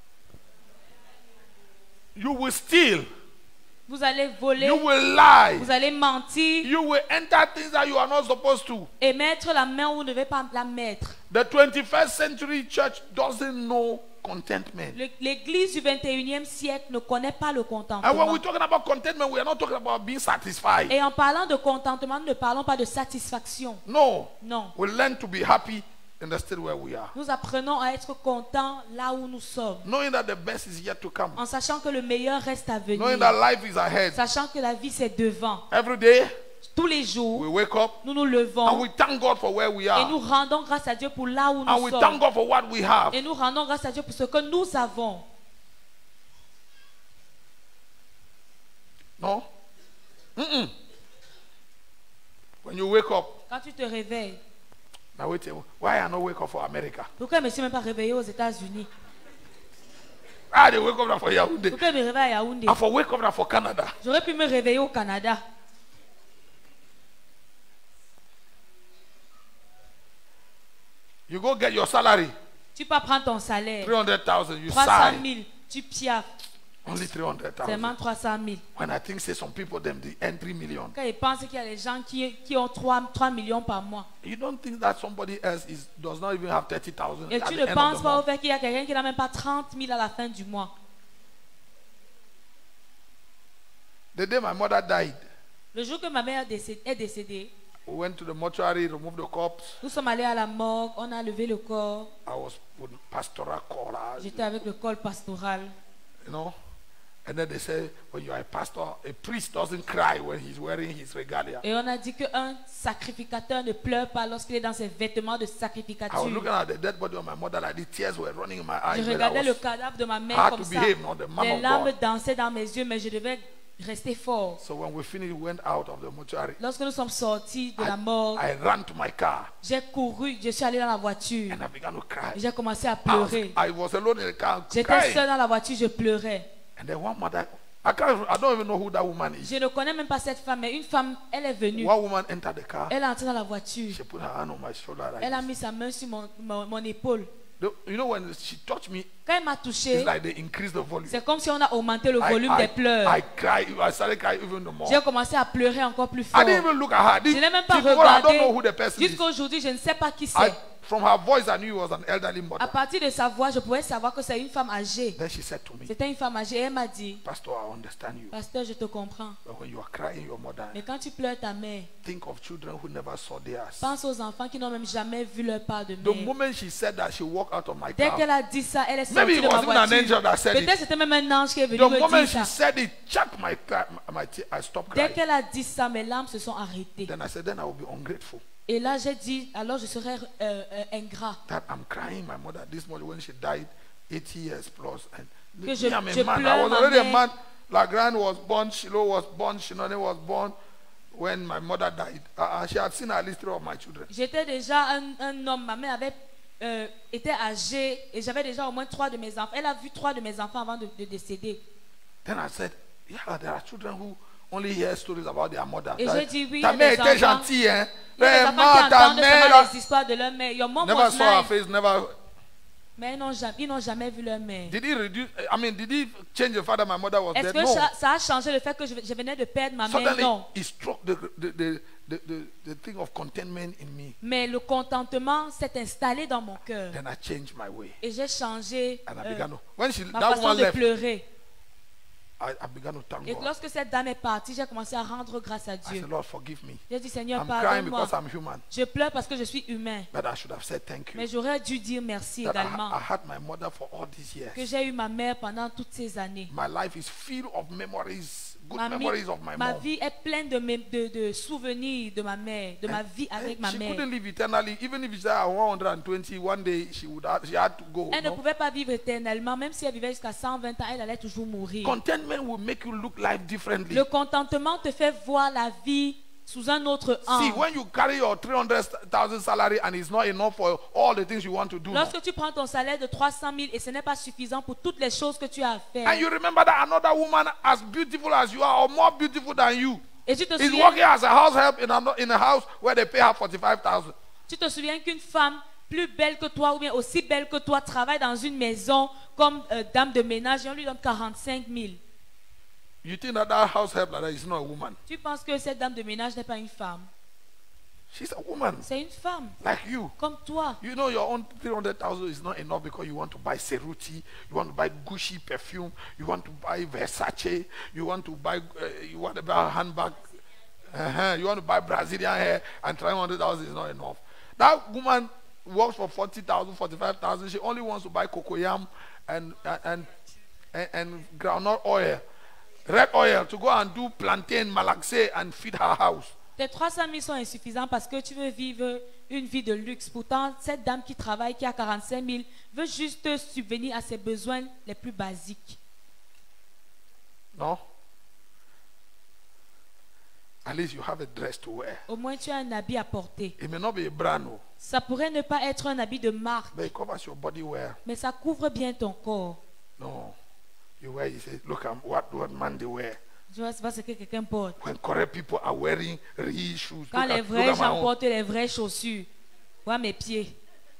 You will steal.
Vous allez voler,
You will lie.
vous allez mentir
You will enter things that you are not supposed to.
et mettre la main où vous ne devez pas la mettre.
The 21st century church doesn't know contentment.
L'église du 21e siècle ne connaît pas le
And when
contentement.
we're talking about contentment, we are not talking about being satisfied.
Et en parlant de contentement, nous ne parlons pas de satisfaction.
No.
Non.
We learn to be happy in the state where we are.
Nous apprenons à être contents là où nous sommes,
Knowing that the best is yet to come.
en sachant que le meilleur reste à
Knowing
venir,
that life is ahead.
sachant que la vie c'est devant.
Every day,
Tous les jours,
we wake up
nous nous
and
levons
we thank God for where we
et nous
are.
rendons grâce à Dieu pour là où
And
nous
we thank
sommes.
God for what we have.
Et nous rendons grâce à Dieu pour ce que nous avons.
No? Mm-mm. When you wake up,
Quand tu te réveilles,
now wait, why I not wake up for America?
pourquoi je ne me suis même pas réveillé aux États-Unis?
Ah, they wake up now for Yaoundé.
Pourquoi je me réveille à Yaoundé?
I for wake up now for Canada.
J'aurais pu me réveiller au Canada.
You go get your salary,
Tu peux prendre ton salaire,
300,000. You
300
sigh.
000, tu piaffes,
Only 300,000.
seulement 300 000.
When I think say some people them they earn 3 million.
Quand ils pensent qu'il y a des gens qui ont 3 millions par mois.
You don't think that somebody else does not even have 30,000
Et
at
tu
the
ne
end
penses
of the
pas au
month?
fait qu'il y a quelqu'un qui n'a même pas 30 000 à la fin du mois.
The day my mother died,
Le jour que ma mère est décédée,
we went to the mortuary, removed the corpse.
nous sommes allés à la morgue, on a levé le corps.
I was with pastoral chorus,
J'étais avec le col pastoral.
you know. And then they say, when you are a pastor, a priest doesn't cry when he's wearing his regalia.
Et on a dit qu'un sacrificateur ne pleure pas lorsqu'il est dans ses vêtements de
I was
sacrificature.
looking at the dead body of my mother, like the tears were running in my eyes.
Je
but I
regardais le
was
cadavre de ma mère
hard
comme
to
ça.
behave, not the man
Les
of
larmes
God.
dansaient dans mes yeux, mais je devais rester fort.
So when we finished, we went out of the mortuary.
Lorsque nous sommes sortis de la morgue,
I ran to my car
j'ai couru, je suis allé dans la voiture.
and I began to cry.
J'ai commencé à pleurer.
I was alone in the car
J'étais
crying.
seule dans la voiture, je pleurais.
And then one mother, I don't even know who that woman is.
Je ne connais même pas cette femme, mais une femme, elle est venue.
One woman entered the car.
Elle est entrée dans la voiture.
She put her hand on my shoulder like
Elle a
this.
mis sa main sur mon épaule.
You know, when she touched me,
Quand elle m'a touché,
it's like they increased the volume.
c'est comme si on a augmenté le volume des pleurs.
I cried. I started crying even more.
J'ai commencé à pleurer encore plus fort.
I didn't even look at her.
Je n'ai même pas
I don't know
regardé.
who the person is.
Jusqu'à aujourd'hui, je ne sais pas qui
I
c'est.
from her voice, I knew it was an elderly
À
mother.
partir de sa voix, je pouvais savoir que c'est une femme âgée.
Then she said to me,
C'était une femme âgée et elle m'a dit,
Pastor, I understand you.
pasteur, je te comprends.
But when you are crying your mother,
Mais quand tu pleures ta mère,
think of children who never saw theirs.
pense aux enfants qui n'ont même jamais vu leur part de
The
mère.
moment she said that, she walked out of my
Dès
car.
qu'elle a dit ça, elle est
Maybe
sortie
it
de ma
was even an
voiture.
angel that said
Peut-être
it.
c'était même un ange qui est venu
The
me
moment
dire
she
ça.
said it, check I stopped
Dès
crying.
qu'elle a dit ça, mes larmes se sont arrêtées.
Then I said, then I will be ungrateful.
Et là, j'ai dit, alors je serai ingrat.
That I'm crying my mother this morning when she died 80 years plus. And
Que
me,
je
I'm a
pleure
man. I was
ma
already a
mère.
man. Lagran was born, Shiloh was born, Shinone was born when my mother died. She had seen at least 3 of my children.
J'étais déjà un homme. Ma mère avait été âgée et j'avais déjà au moins 3 de mes enfants. Elle a vu 3 de mes enfants avant de décéder.
Then I said, yeah, there are children who only hear stories about their mother.
Et j'ai dit, oui,
Ta
il y a
mère
des
était
enfants-
gentille, hein?
Il y a des
Vraiment,
enfants qui
ta
entendent seulement
mère,
les histoires de leur mère. Your mom
never
was
saw her
nice.
face, never.
Mais ils n'ont jamais vu leur mère.
Did he change the fact that my mother was
Est-ce
dead?
que
No.
ça a changé le fait que je venais de perdre ma mère?
Suddenly,
Non.
it struck the thing of contentment in me.
Mais le contentement s'est installé dans mon cœur.
Then I changed my way.
Et j'ai changé
And I began to, when
ma
that
façon
woman
de
left,
pleurer.
I began to thank
Et
God.
lorsque cette dame est partie, j'ai commencé à rendre grâce à
I
Dieu.
said, Lord, forgive me.
J'ai dit, Seigneur,
I'm crying
pardonne-moi.
because I'm human.
Je pleure parce que je suis humain.
But I should have said thank you.
Mais j'aurais dû dire merci
That
également.
I had my mother for all these years.
Que j'ai eu ma mère pendant toutes ces années.
My life is filled of memories, good
Ma
memories of my mom.
vie est pleine de souvenirs de ma mère, de ma vie avec ma
She
mère.
couldn't live eternally. Even if she said 120, one day she had to go.
Elle ne
no?
pouvait pas vivre éternellement, même si elle vivait jusqu'à 120 ans, elle allait toujours mourir.
Contentment will make you look life differently.
Le contentement te fait voir la vie sous un autre
See,
angle.
when you carry your 300,000 salary and it's not enough for all the things you want to do, no?
Lorsque tu prends ton salaire de 300 000 et ce n'est pas suffisant pour toutes les choses que tu as à faire.
and you remember that another woman as beautiful as you are or more beautiful than you
Et tu te
is
souviens,
working as a house help in a house where they pay her 45,000.
qu'une femme plus belle que toi ou bien aussi belle que toi travaille dans une maison comme dame de ménage et on lui donne 45 000.
You think that house help like that is not a woman?
Tu penses que cette dame de ménage n'est pas une femme?
She's a woman
C'est une femme,
like you.
comme toi.
You know your own 300,000 is not enough because you want to buy Cerruti, you want to buy Gucci perfume, you want to buy Versace, you want to buy a handbag, you want to buy Brazilian hair, and 300,000 is not enough. That woman works for 40,000, 45,000. She only wants to buy cocoyam and groundnut oil, red oil to go and do plantain, malaxé and feed her house.
Tes 300 000 sont insuffisants parce que tu veux vivre une vie de luxe. Pourtant, cette dame qui travaille, qui a 45 000, veut juste subvenir à ses besoins les plus basiques.
No? At least you have a dress to wear.
Au moins, tu as un habit à porter.
It may not be a brand new,
Ça pourrait ne pas être un habit de marque,
but it covers your body wear.
mais ça couvre bien ton corps.
No. You wear, you say, look at what man they wear.
Tu vois, c'est pas ce que quelqu'un porte.
When correct people are wearing real shoes.
Quand les
look
vrais
at my
gens
own.
portent les vraies chaussures, vois mes pieds.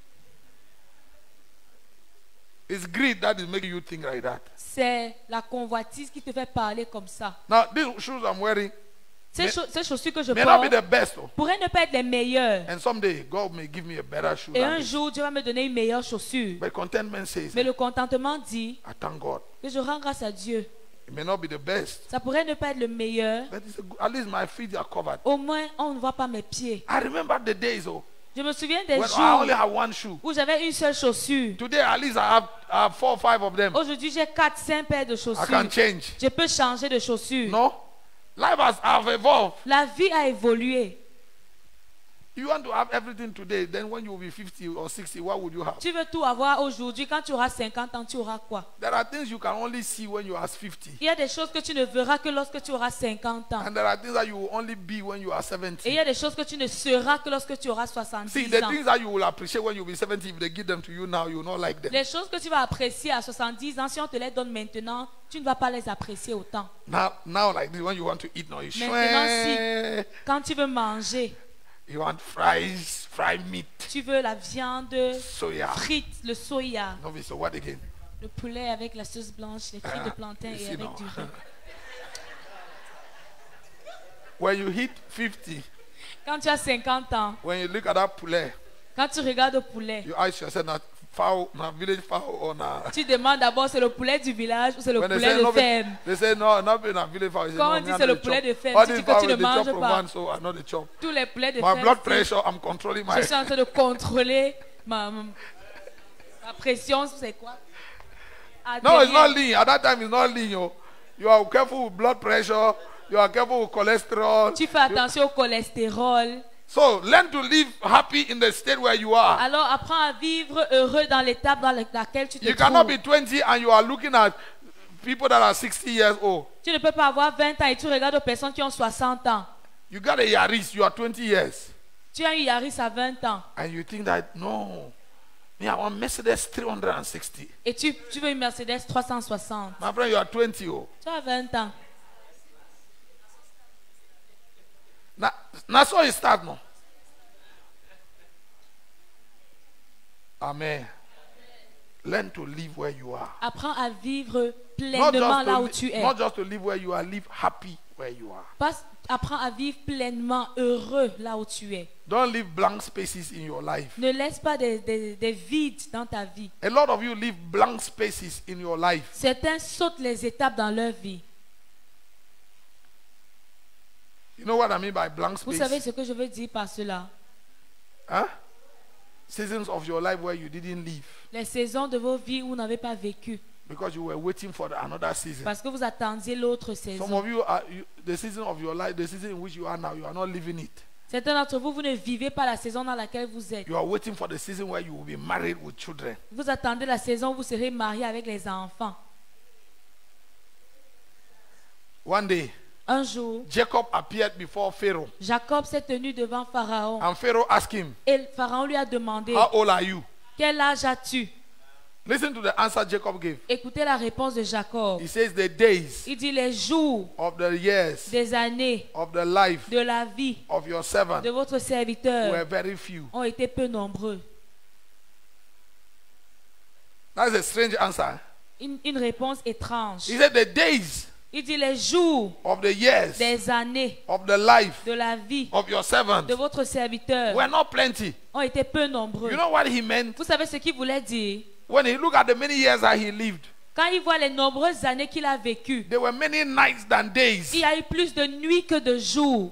It's greed that is making you think like that.
C'est la convoitise qui te fait parler comme ça.
Now, these shoes I'm wearing
Ces chaussures que je
may not be
porte
the best, though.
pourraient ne pas être les meilleures.
And someday God may give me a better shoe
Et
than
un
this.
jour, Dieu va me donner une meilleure chaussure.
But contentment says,
Mais le contentement dit
I thank God.
que je rends grâce à Dieu.
It may not be the best,
Ça pourrait ne pas être le meilleur.
but at least my feet are covered.
Au moins, on ne voit pas mes pieds.
I remember the days,
Je me souviens des
when I
jours
only have one shoe.
où j'avais une seule chaussure.
Today, at least I have 4 or 5 of them.
Aujourd'hui, j'ai 4-5 paires de
I
chaussures.
can change.
Je peux changer de chaussures.
No? Life have evolved.
La vie a évolué.
You want to have everything today, then when you will be 50 or 60, what would you have?
Tu veux tout avoir aujourd'hui. Quand tu auras 50 ans, tu auras quoi?
There are things you can only see when you are 50.
Il y a des choses que tu ne verras que lorsque tu auras 50 ans.
And there are things that you will only be when you are
Et il
70.
y a des choses que tu ne seras que lorsque tu auras
See,
70
the
ans.
things that you will appreciate when you will be 70, if they give them to you now, you will not like them.
Les choses que tu vas apprécier à 70 ans, si on te les donne maintenant, tu ne vas pas les apprécier autant.
Now like this, when you want to eat now, you
Maintenant, quand tu veux manger,
you want fries, fried meat,
tu veux la viande
soya.
frite, le soya,
No, so what again?
le poulet avec la sauce blanche, les frites de plantain
you
et
see
avec
now.
du riz.
When you hit 50,
Quand tu as 50 ans,
when you look at that poulet,
Quand tu regardes au poulet,
you ask yourself, na fowl, na village fowl or na.
tu demandes d'abord c'est le poulet du village ou c'est le
When they
poulet
say
de
no,
ferme.
they say no, not be na village fowl. They say,
Quand
no,
on dit
me, I
c'est
no
le
dey
poulet
chop.
de ferme,
All
tu dis
these
que tu
fowl
ne
they chop
manges
from
pas.
one, so I know the chop.
Tous les poulets de
My
ferme.
blood
si-
pressure, I'm controlling my.
Je suis en train de contrôler ma pression, c'est quoi?
No, it's not
Artérielle.
lean. At that time, it's not lean. You are careful with blood pressure. You are careful with cholesterol.
Tu fais attention au cholestérol.
So learn to live happy in the state where you are.
Alors apprends à vivre heureux dans l'étape dans laquelle tu te
You cannot
trouves.
be 20 and you are looking at people that are 60 years old.
Tu ne peux pas avoir 20 ans et tu regardes aux personnes qui ont 60 ans.
You got a Yaris, you are 20 years.
Tu as un Yaris à 20 ans
And you think that, no, me, I want Mercedes 360.
et tu veux une Mercedes 360.
My friend, you are 20. Oh.
Tu as 20 ans.
Now so it start now. Amen. Learn to live where you are.
Apprends à vivre
Not
pleinement là où
just,
tu es.
not just to live where you are, live happy where you are.
Apprends à vivre pleinement heureux là où tu es.
Don't leave blank spaces in your life.
Ne laisse pas des vides dans ta vie.
A lot of you leave blank spaces in your life.
Certains sautent les étapes dans leur vie.
You know what I mean by blank
Vous
space?
savez ce que je veux dire par cela?
Huh? Seasons of your life where you didn't live
Les saisons de vos vies où vous n'avez pas vécu.
because you were waiting for another season.
Parce que vous attendiez l'autre
Some
saison.
of you are the season of your life, the season in which you are now, you are not living it.
Certains d'entre vous, vous ne vivez pas la saison dans laquelle vous êtes.
You are waiting for the season where you will be married with children.
Vous attendez la saison où vous serez marié avec les enfants.
One day,
Un jour,
Jacob appeared before Pharaoh,
Jacob s'est tenu devant Pharaon.
and Pharaoh asked him,
Et Pharaon lui a demandé,
"How old are you?"
quel âge as-tu?
Listen to the answer Jacob gave.
Écoutez la réponse de Jacob.
He says, "The days
Il dit les jours,
of the years
des années,
of the life
de la vie
of your servant
de votre
were
serviteur
very few."
ont été peu nombreux.
That's a strange answer.
Une réponse étrange.
He said, "The days
Il dit les jours,
of the years
des années,
of the life
de la vie
of your servant
de votre serviteur
were not plenty."
ont été peu nombreux.
You know what he meant?
Vous savez ce qu'il voulait dire?
When he looked at the many years that he lived,
Quand il voit les nombreuses années qu'il a vécues,
there were many nights than days.
il y a eu plus de nuits que de jours.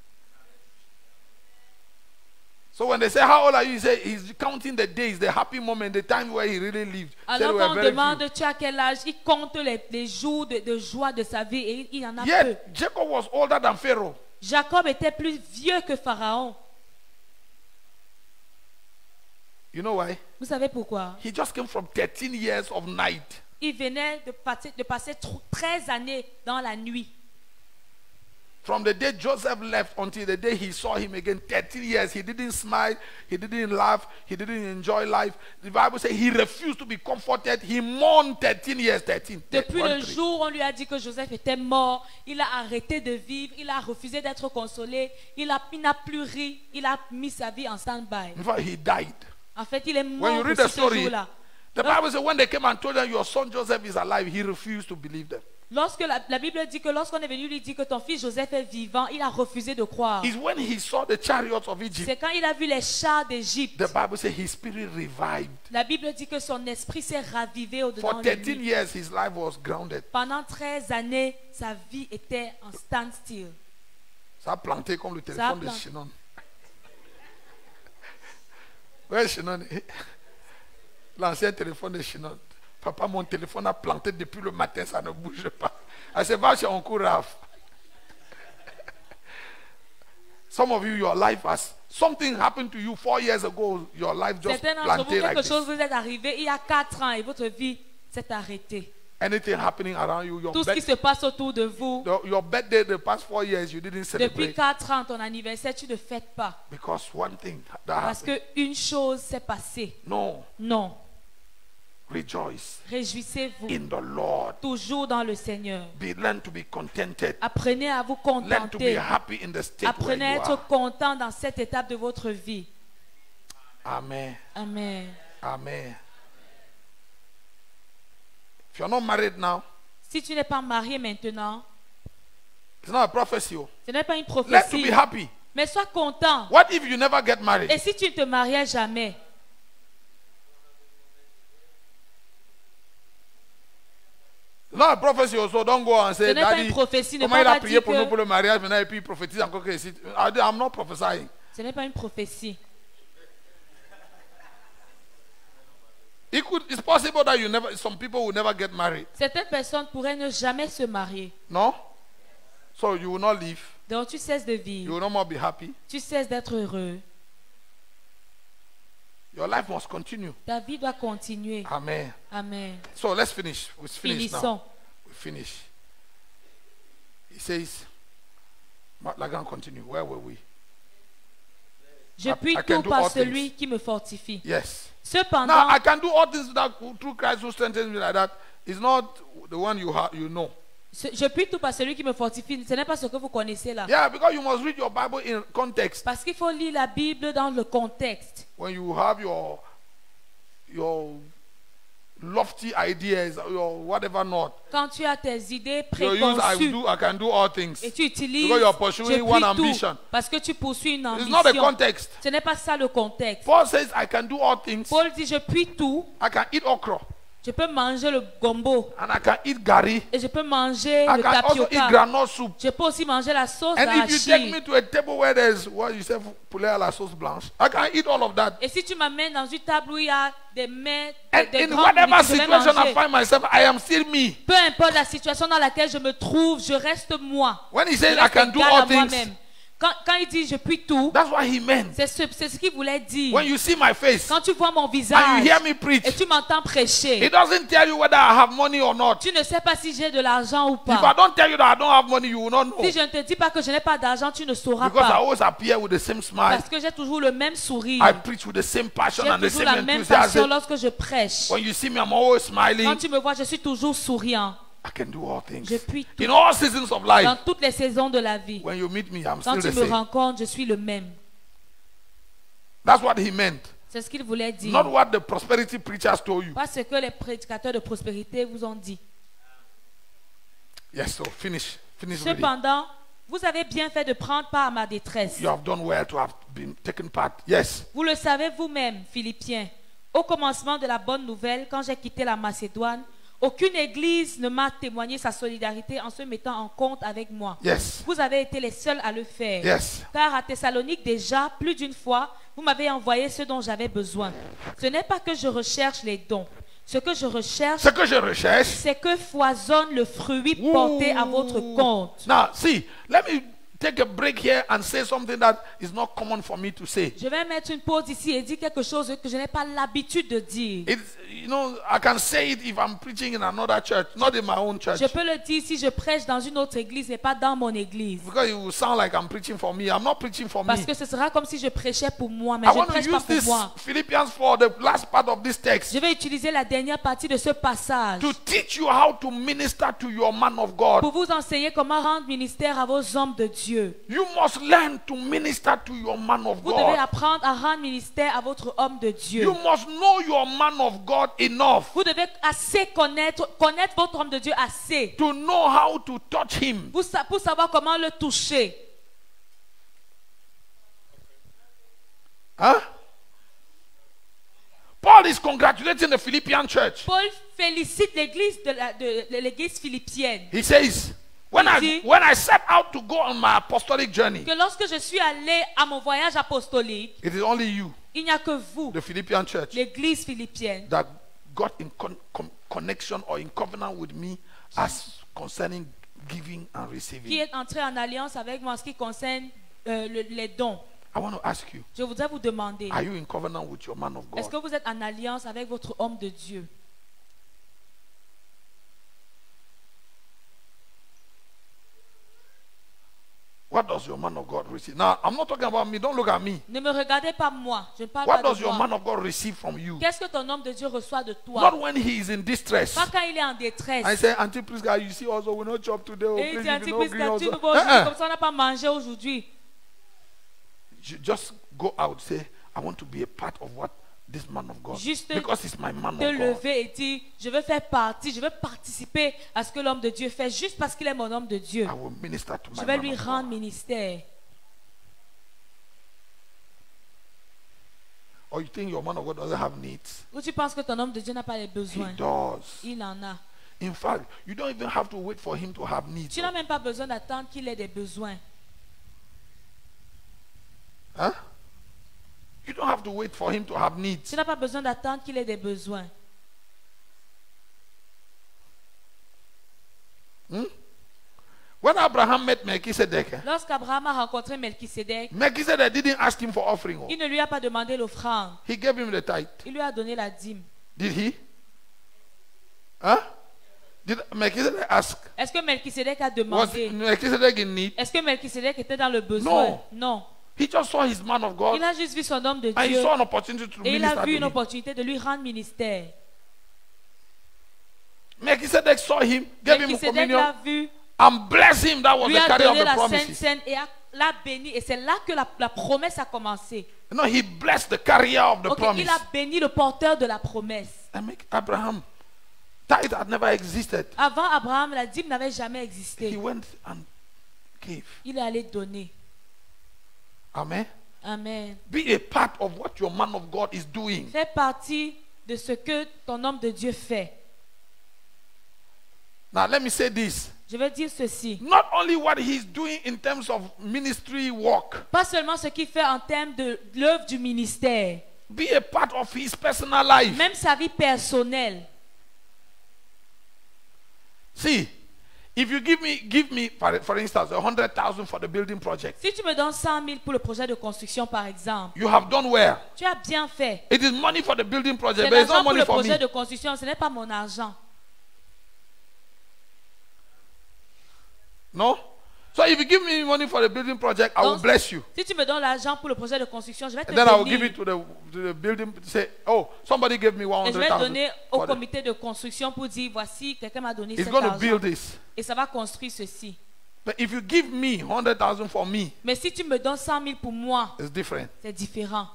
So when they say, "How old are you?" he say he's counting the days, the happy moment, the time where he really lived. Said
Alors
there
quand
were
on
very
demande
few.
tu as quel âge, il compte les jours de joie de sa vie et il y en a peu.
Yet Jacob was older than Pharaoh.
Jacob était plus vieux que Pharaon.
You know why?
Vous savez pourquoi?
He just came from 13 years of night.
Il venait de passer 13 années dans la nuit.
From the day Joseph left until the day he saw him again, 13 years. He didn't smile, he didn't laugh, he didn't enjoy life. The Bible says he refused to be comforted. He mourned 13 years. 13.
Depuis
One
le
three.
jour où on lui a dit que Joseph était mort, il a arrêté de vivre, il a refusé d'être consolé, il n'a plus ri, il a mis sa vie en stand-by.
In fact, he died.
En fait, il est
When
mort
you read
aussi
the
ce
story,
jour-là.
the Bible says when they came and told them your son Joseph is alive, he refused to believe them.
Lorsque la Bible dit que lorsqu'on est venu lui dire que ton fils Joseph est vivant, il a refusé de croire.
It's when he saw the chariots of Egypt.
C'est quand il a vu les chars d'Égypte.
The Bible says his spirit revived.
La Bible dit que son esprit s'est ravivé au-dedans
For
de
13
lui.
years, his life was grounded.
Pendant 13 années, sa vie était en standstill.
Ça a planté comme le téléphone de
planté.
Shinon. Ouais, Shinon. L'ancien téléphone de Shinon. Papa, mon téléphone a planté depuis le matin, ça ne bouge pas. Elle se va chez Oncle Raph. Some of you, your life has, something happened to you 4 years ago, your life just
Certains d'entre vous,
planted like
quelque chose
this.
vous est arrivé il y a 4 ans et votre vie s'est arrêtée.
Anything happening around you,
Tout ce qui se passe autour de vous,
your birthday the past 4 years, you didn't
depuis
celebrate.
4 ans, ton anniversaire, tu ne fêtes pas.
Because one thing that
Parce
happened.
qu'une chose s'est passée.
No,
Non.
rejoice
Réjouissez-vous
in the Lord.
toujours dans le Seigneur.
Learn to be contented.
Apprenez à vous
Learn to be
contenter.
happy in the state where
Apprenez à
you
être
are.
content dans cette étape de votre vie.
Amen.
Amen.
Amen. If you're not married now,
Si tu n'es pas marié maintenant,
it's not a prophecy.
ce n'est pas une
Learn to be
prophétie,
happy.
Mais sois content.
What if you never get married?
Et si tu ne te mariais jamais?
It's not a prophecy also. Don't go and
Ce
say,
n'est pas une
Daddy,
prophétie. Ne
comment il
pas
a prié
dire
pour nous
que
pour le mariage, maintenant et puis il prophétise encore que ici. I'm not prophesying.
ce n'est pas une prophétie.
It's possible that some people will never get married.
Certaines personnes pourraient ne jamais se marier.
No? So you will not live.
Donc tu cesses de
You
vivre.
will no more be happy.
Tu cesses d'être heureux.
Your life must continue.
Ta vie doit continuer.
Amen.
Amen.
So let's finish. We finish now.
Finissons.
We finish. He says, Lagan, continue. Where were we?
Je puis
I can
tout
do
par
all
celui
things.
qui me fortifie.
Yes.
Cependant,
Now I can do all things through Christ who strengthens me like that. It's not the one you know.
je puis tout par celui qui me fortifie. Ce n'est pas ce que vous connaissez là.
Yeah, because you must read your Bible in context.
Parce qu'il faut lire la Bible dans le contexte.
When you have your lofty ideas, your whatever not,
Quand tu as tes idées
you use
préconçues
I can do all things.
et tu utilises,
Because you're
je
pursuing
puis
one
tout,
ambition.
parce que tu poursuis une
It's not the
ambition.
context.
Ce n'est pas ça le contexte.
Paul says I can do all things.
Paul dit, je puis tout.
I can eat okra
Je peux manger le gombo
and I can eat gari.
et je peux manger
I
le
can also eat
tapioca.
groundnut soup.
Je peux aussi manger la sauce
And if you take me
d'arachide.
to a table where there's what you say poulet à la sauce blanche, I can eat all of that.
Et si tu m'amènes dans une table où il y a des mets,
And
des
in
grandes
whatever
nourritures, je vais
situation I
manger.
find myself, I am still me.
Peu importe la situation dans laquelle je me trouve, je reste moi.
When he
Je
says I
reste
can do
égal
all
à
things,
moi-même. Quand il dit je puis tout,
that's what he meant.
c'est ce qu'il voulait dire.
When you see my face
Quand tu vois mon
and
visage
you hear me preach,
et tu m'entends prêcher,
it doesn't tell you whether I have money or not.
tu ne sais pas si j'ai de l'argent ou
If I
pas.
don't tell you that I don't have money, you will not know.
Si je ne te dis pas que je n'ai pas d'argent, tu ne sauras
Because I
pas.
always appear with the same smile.
Parce que j'ai toujours le même sourire.
I preach with the same passion
J'ai
and the
toujours
same
la même passion
enthusiasm.
lorsque je prêche.
When you see me, I'm always
Quand
smiling.
tu me vois, je suis toujours souriant.
I can do all things.
Je puis tout.
In all seasons of life,
Dans toutes les saisons de la vie.
when you meet me, I'm
Quand
still
tu
the
me
same.
rencontres, je suis le même.
That's what he meant.
C'est ce qu'il voulait dire.
Not what the prosperity preachers told you.
Pas ce que les prédicateurs de prospérité vous ont dit.
Yes, so finish reading.
Cependant, vous avez bien fait de prendre part à ma détresse.
You have done well to have been taken part. Yes.
Vous le savez vous-même, Philippiens. Au commencement de la bonne nouvelle, quand j'ai quitté la Macédoine, aucune église ne m'a témoigné sa solidarité en se mettant en compte avec moi.
Yes.
Vous avez été les seuls à le faire.
Yes.
Car à Thessalonique déjà, plus d'une fois, vous m'avez envoyé ce dont j'avais besoin. Ce n'est pas que je recherche les dons. Ce que je recherche,
Ce que je recherche.
c'est que foisonne le fruit porté à votre compte.
Now, see, let me take a break here and say something that is not common for me to say.
Je vais mettre une pause ici et dire quelque chose que je n'ai pas l'habitude de dire.
It's, I can say it if I'm preaching in another church, not in my own church.
Je peux le dire si je prêche dans une autre église et pas dans mon église.
Because it will sound like I'm preaching for me. I'm not preaching for
Parce
me.
que ce sera comme si je prêchais pour moi, mais
I
je ne
want to
prêche pas
use
pour
this
moi.
Philippians for the last part of this text
Je vais utiliser la dernière partie de ce passage
to teach you how to minister to your man of God.
pour vous enseigner comment rendre ministère à vos hommes de Dieu.
You must learn to minister to your man of
Vous devez
God.
apprendre à rendre ministère à votre homme de Dieu.
You must know your man of God enough
Vous devez assez connaître votre homme de Dieu assez
to know how to touch him.
pour savoir comment le toucher.
Huh? Paul is congratulating the Philippian church.
Paul félicite l'église de l'église philippienne.
He says, when I set out to go on my apostolic journey,
Que lorsque je suis allé à mon voyage apostolique,
it is only you,
il n'y a que vous,
the Philippian church,
l'église philippienne,
that got in connection or in covenant with me as concerning giving and
qui
receiving.
est entré en alliance avec moi en ce qui concerne les dons.
I want to ask you,
Je voudrais vous demander,
are you in covenant with your man of
est-ce que
God?
vous êtes en alliance avec votre homme de Dieu?
What does your man of God receive? Now, I'm not talking about me. Don't look at me.
Ne me regardez pas moi, je ne parle
What
pas
does
de
your
moi.
man of God receive from you?
Qu'est-ce que ton homme de Dieu reçoit de toi?
Not when he is in distress.
Pas quand il est en détresse.
I say, Auntie Prisca, you see also, we not chop today. Oh,
Et il
please,
dit,
if
Auntie
you no green
Prisca, tu
also.
me vois aujourd'hui,
Uh-uh.
comme ça on n'a pas mangé aujourd'hui.
You just go out, say, I want to be a part of what this man of God.
Juste
Because he's my man
te
of God.
lever et dire, je veux faire partie, je veux participer à ce que l'homme de Dieu fait, juste parce qu'il est mon homme de Dieu.
I will minister to
Je
my
vais
man
lui
of
rendre
God.
ministère.
Or you think your man of God doesn't have needs?
Ou tu penses que ton homme de Dieu n'a pas les
He
besoins?
does.
Il en a.
In fact, you don't even have to wait for him to have needs.
Tu n'as même pas besoin d'attendre qu'il ait des besoins.
Huh? You don't have to wait for him to have needs.
Tu n'as pas besoin d'attendre qu'il ait des besoins.
When Abraham met Melchizedek,
Lorsqu'Abraham a rencontré Melchisédek,
Melchizedek didn't ask him for offering.
il ne lui a pas demandé l'offrande.
He gave him the tithe.
Il lui a donné la dîme.
Did he? Huh? Did Melchizedek ask?
Est-ce que Melchisédek a
Was
demandé?
Melchizedek in need?
Est-ce que Melchisédek était dans le besoin?
No.
Non.
He just saw his man of God
Il a juste vu son homme de
and he
Dieu
saw an opportunity to
et il a
minister
vu
to
une
him.
opportunité de lui rendre ministère.
Melchizedek saw him, gave him
Melchisédek
communion,
l'a vu,
and blessed him. That was
lui
the
a
carrier of
donné
the
la Sainte
promises.
Seine et l'a béni. Et c'est là que la promesse a commencé.
No, he blessed the carrier of the
Ok,
promise.
il a béni le porteur de la promesse.
And Abraham, tithe had never existed.
Avant Abraham, la dîme n'avait jamais
He
existé.
went and gave.
Il est allé donner.
Amen.
Amen.
Be a part of what your man of God is doing.
Fais partie de ce que ton homme de Dieu fait.
Now let me say this.
Je veux dire ceci.
Not only what he's doing in terms of ministry work,
Pas seulement ce qu'il fait en termes de l'œuvre du ministère,
be a part of his personal life.
même sa vie personnelle.
See, if you give me for instance 100,000 for the building project,
Si tu me donnes 100 000 pour le projet de construction, par exemple,
you have done well.
tu as bien fait.
It is money for the building project,
C'est
but it's
l'argent
not
pour
money
le
for
projet
me.
de construction, ce n'est pas mon argent.
No? So if you give me money for the building project, I will
Donc,
bless you.
Si tu me donnes l'argent pour le projet de construction, je vais te
And then I will give
bénir.
it to the building. Say, oh, somebody gave me
Et je vais
100,000.
donner au
for the-
comité de construction pour dire, voici, quelqu'un m'a donné
It's
cet
going to
argent.
build this.
Et ça va construire ceci.
But if you give me 100,000 for me,
Mais si tu me donnes 100 000 pour moi,
it's different.
c'est différent.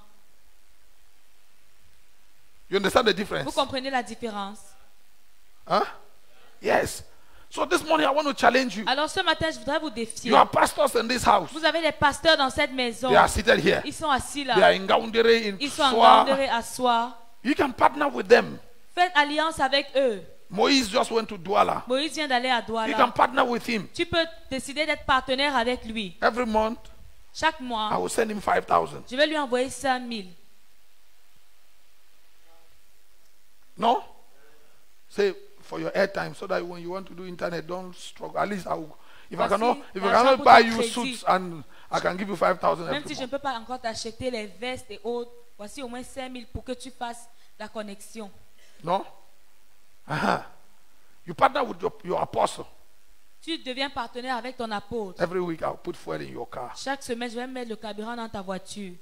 You understand the
Vous
difference?
comprenez la différence?
Huh? Yes. So this morning I want to challenge you.
Alors ce matin, je voudrais vous défier.
You are pastors in this house.
Vous avez des pasteurs dans cette maison.
They are seated here.
Ils sont assis
They are
là.
in Gaoundere, in
Ils sont en
Soa.
Gaoundéré à Soir.
You can partner with them.
Faites alliance avec eux.
Moïse just went to Douala.
Moïse vient d'aller à
You can
Douala.
partner with him.
Tu peux décider d'être partenaire avec lui.
Every month,
Chaque
I
mois,
will send him 5,000.
je vais lui envoyer 5 000.
No? Say for your airtime so that when you want to do internet, don't struggle. At least I will, if I
Voici
cannot
l'argent pour
buy
ton
you
crédit.
suits and I can give you 5,000
Même
every
si je ne
month.
peux pas encore t'acheter les vestes et autres, voici au moins 5 000 pour que tu fasses la connexion.
No? Uh-huh. You partner with your apostle.
Tu deviens partenaire avec ton apôtre.
Every week I'll put fuel in your car.
Chaque semaine, je vais mettre le carburant dans ta voiture.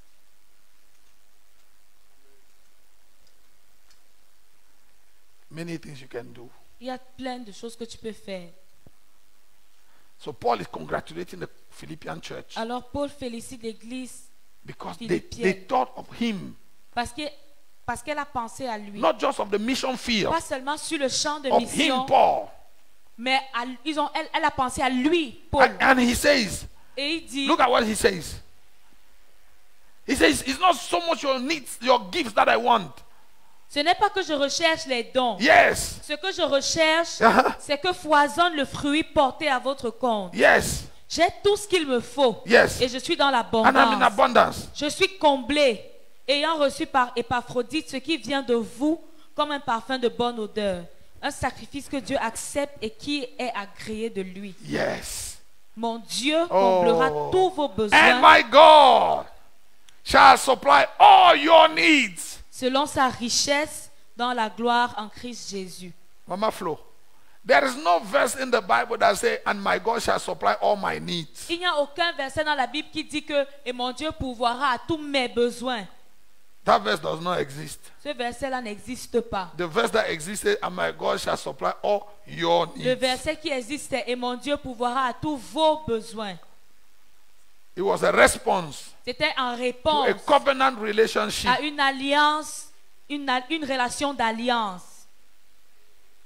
Many things you can do.
Il y a plein de choses que tu peux faire.
So Paul is congratulating the Philippian church
Alors Paul félicite l'église
because they
Philippienne.
thought of him,
parce qu'elle a pensé à lui.
not just of the mission field,
Pas seulement sur le champ de
of
mission,
him, Paul.
mais elle a pensé à lui, Paul.
And he says,
Et il dit,
look at what he says. He says, it's not so much your needs, your gifts that I want.
ce n'est pas que je recherche les dons.
Yes.
Ce que je recherche,
Uh-huh.
c'est que foisonne le fruit porté à votre compte.
Yes.
J'ai tout ce qu'il me faut.
Yes.
Et je suis dans
And I'm in
l'abondance.
abundance.
Je suis comblé, ayant reçu par Épaphrodite ce qui vient de vous comme un parfum de bonne odeur. Un sacrifice que Dieu accepte et qui est agréé de lui.
Yes.
Mon Dieu comblera
Oh.
tous vos
And
besoins
my God shall supply all your needs.
selon sa richesse dans la gloire en Christ Jésus.
Mama Flo, there is no verse in the Bible that says, and my God shall supply all my needs.
Il n'y a aucun verset dans la Bible qui dit que et mon Dieu pourvoira à tous mes besoins.
That verse does not exist.
Ce verset-là n'existe pas.
The verse that exists, and my God shall supply all your
Le
needs.
verset qui existe, c'est et mon Dieu pourvoira à tous vos besoins.
It was a response
C'était en
to
réponse
a covenant relationship.
à une alliance, une relation d'alliance.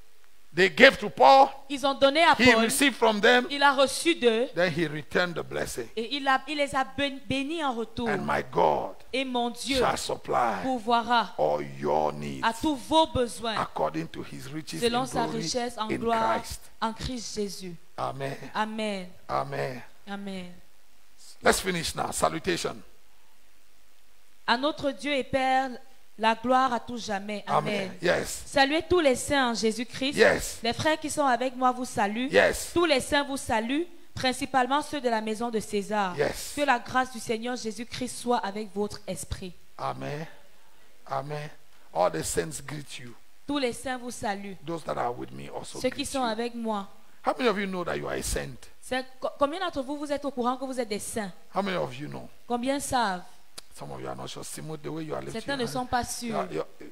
They gave to Paul.
Ils ont donné à
He
Paul.
received from them.
Il a reçu d'eux.
Then he returned the blessing.
Et il les a bénis en retour.
And my God
Et mon Dieu
shall supply
pourvoira
all your needs
à tous vos besoins
according to his riches
selon
in
sa
glory
richesse en
in
gloire
Christ.
en Christ Jésus.
Amen.
Amen.
Amen.
Amen.
Let's finish now. Salutation.
À notre Dieu et Père, la gloire à tout jamais. Amen.
Amen. Yes.
Saluez tous les saints en Jésus-Christ.
Yes.
Les frères qui sont avec moi vous saluent.
Yes.
Tous les saints vous saluent, principalement ceux de la maison de César.
Yes.
Que la grâce du Seigneur Jésus-Christ soit avec votre esprit.
Amen. Amen. All the saints greet you.
Tous les saints vous saluent.
Those that are with me also
Ceux qui
greet
sont
you.
avec moi.
How many of you know that you are a saint?
Combien d'entre vous, vous êtes au courant que vous êtes des saints?
How many of you know?
Combien savent?
Some of you are not sure. Simon, the way you are lifting
Certains
your
ne sont
hand.
pas sûrs.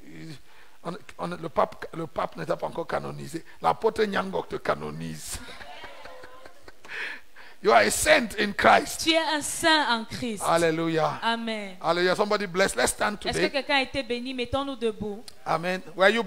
Le pape n'était pas encore canonisé. L'apôtre Nyangok te canonise. You are a saint in Christ.
Tu es un saint en Christ.
Hallelujah.
Amen.
Hallelujah. Somebody bless. Let's stand
Est-ce que
today.
quelqu'un a été béni? Mettons-nous debout.
Amen. Were you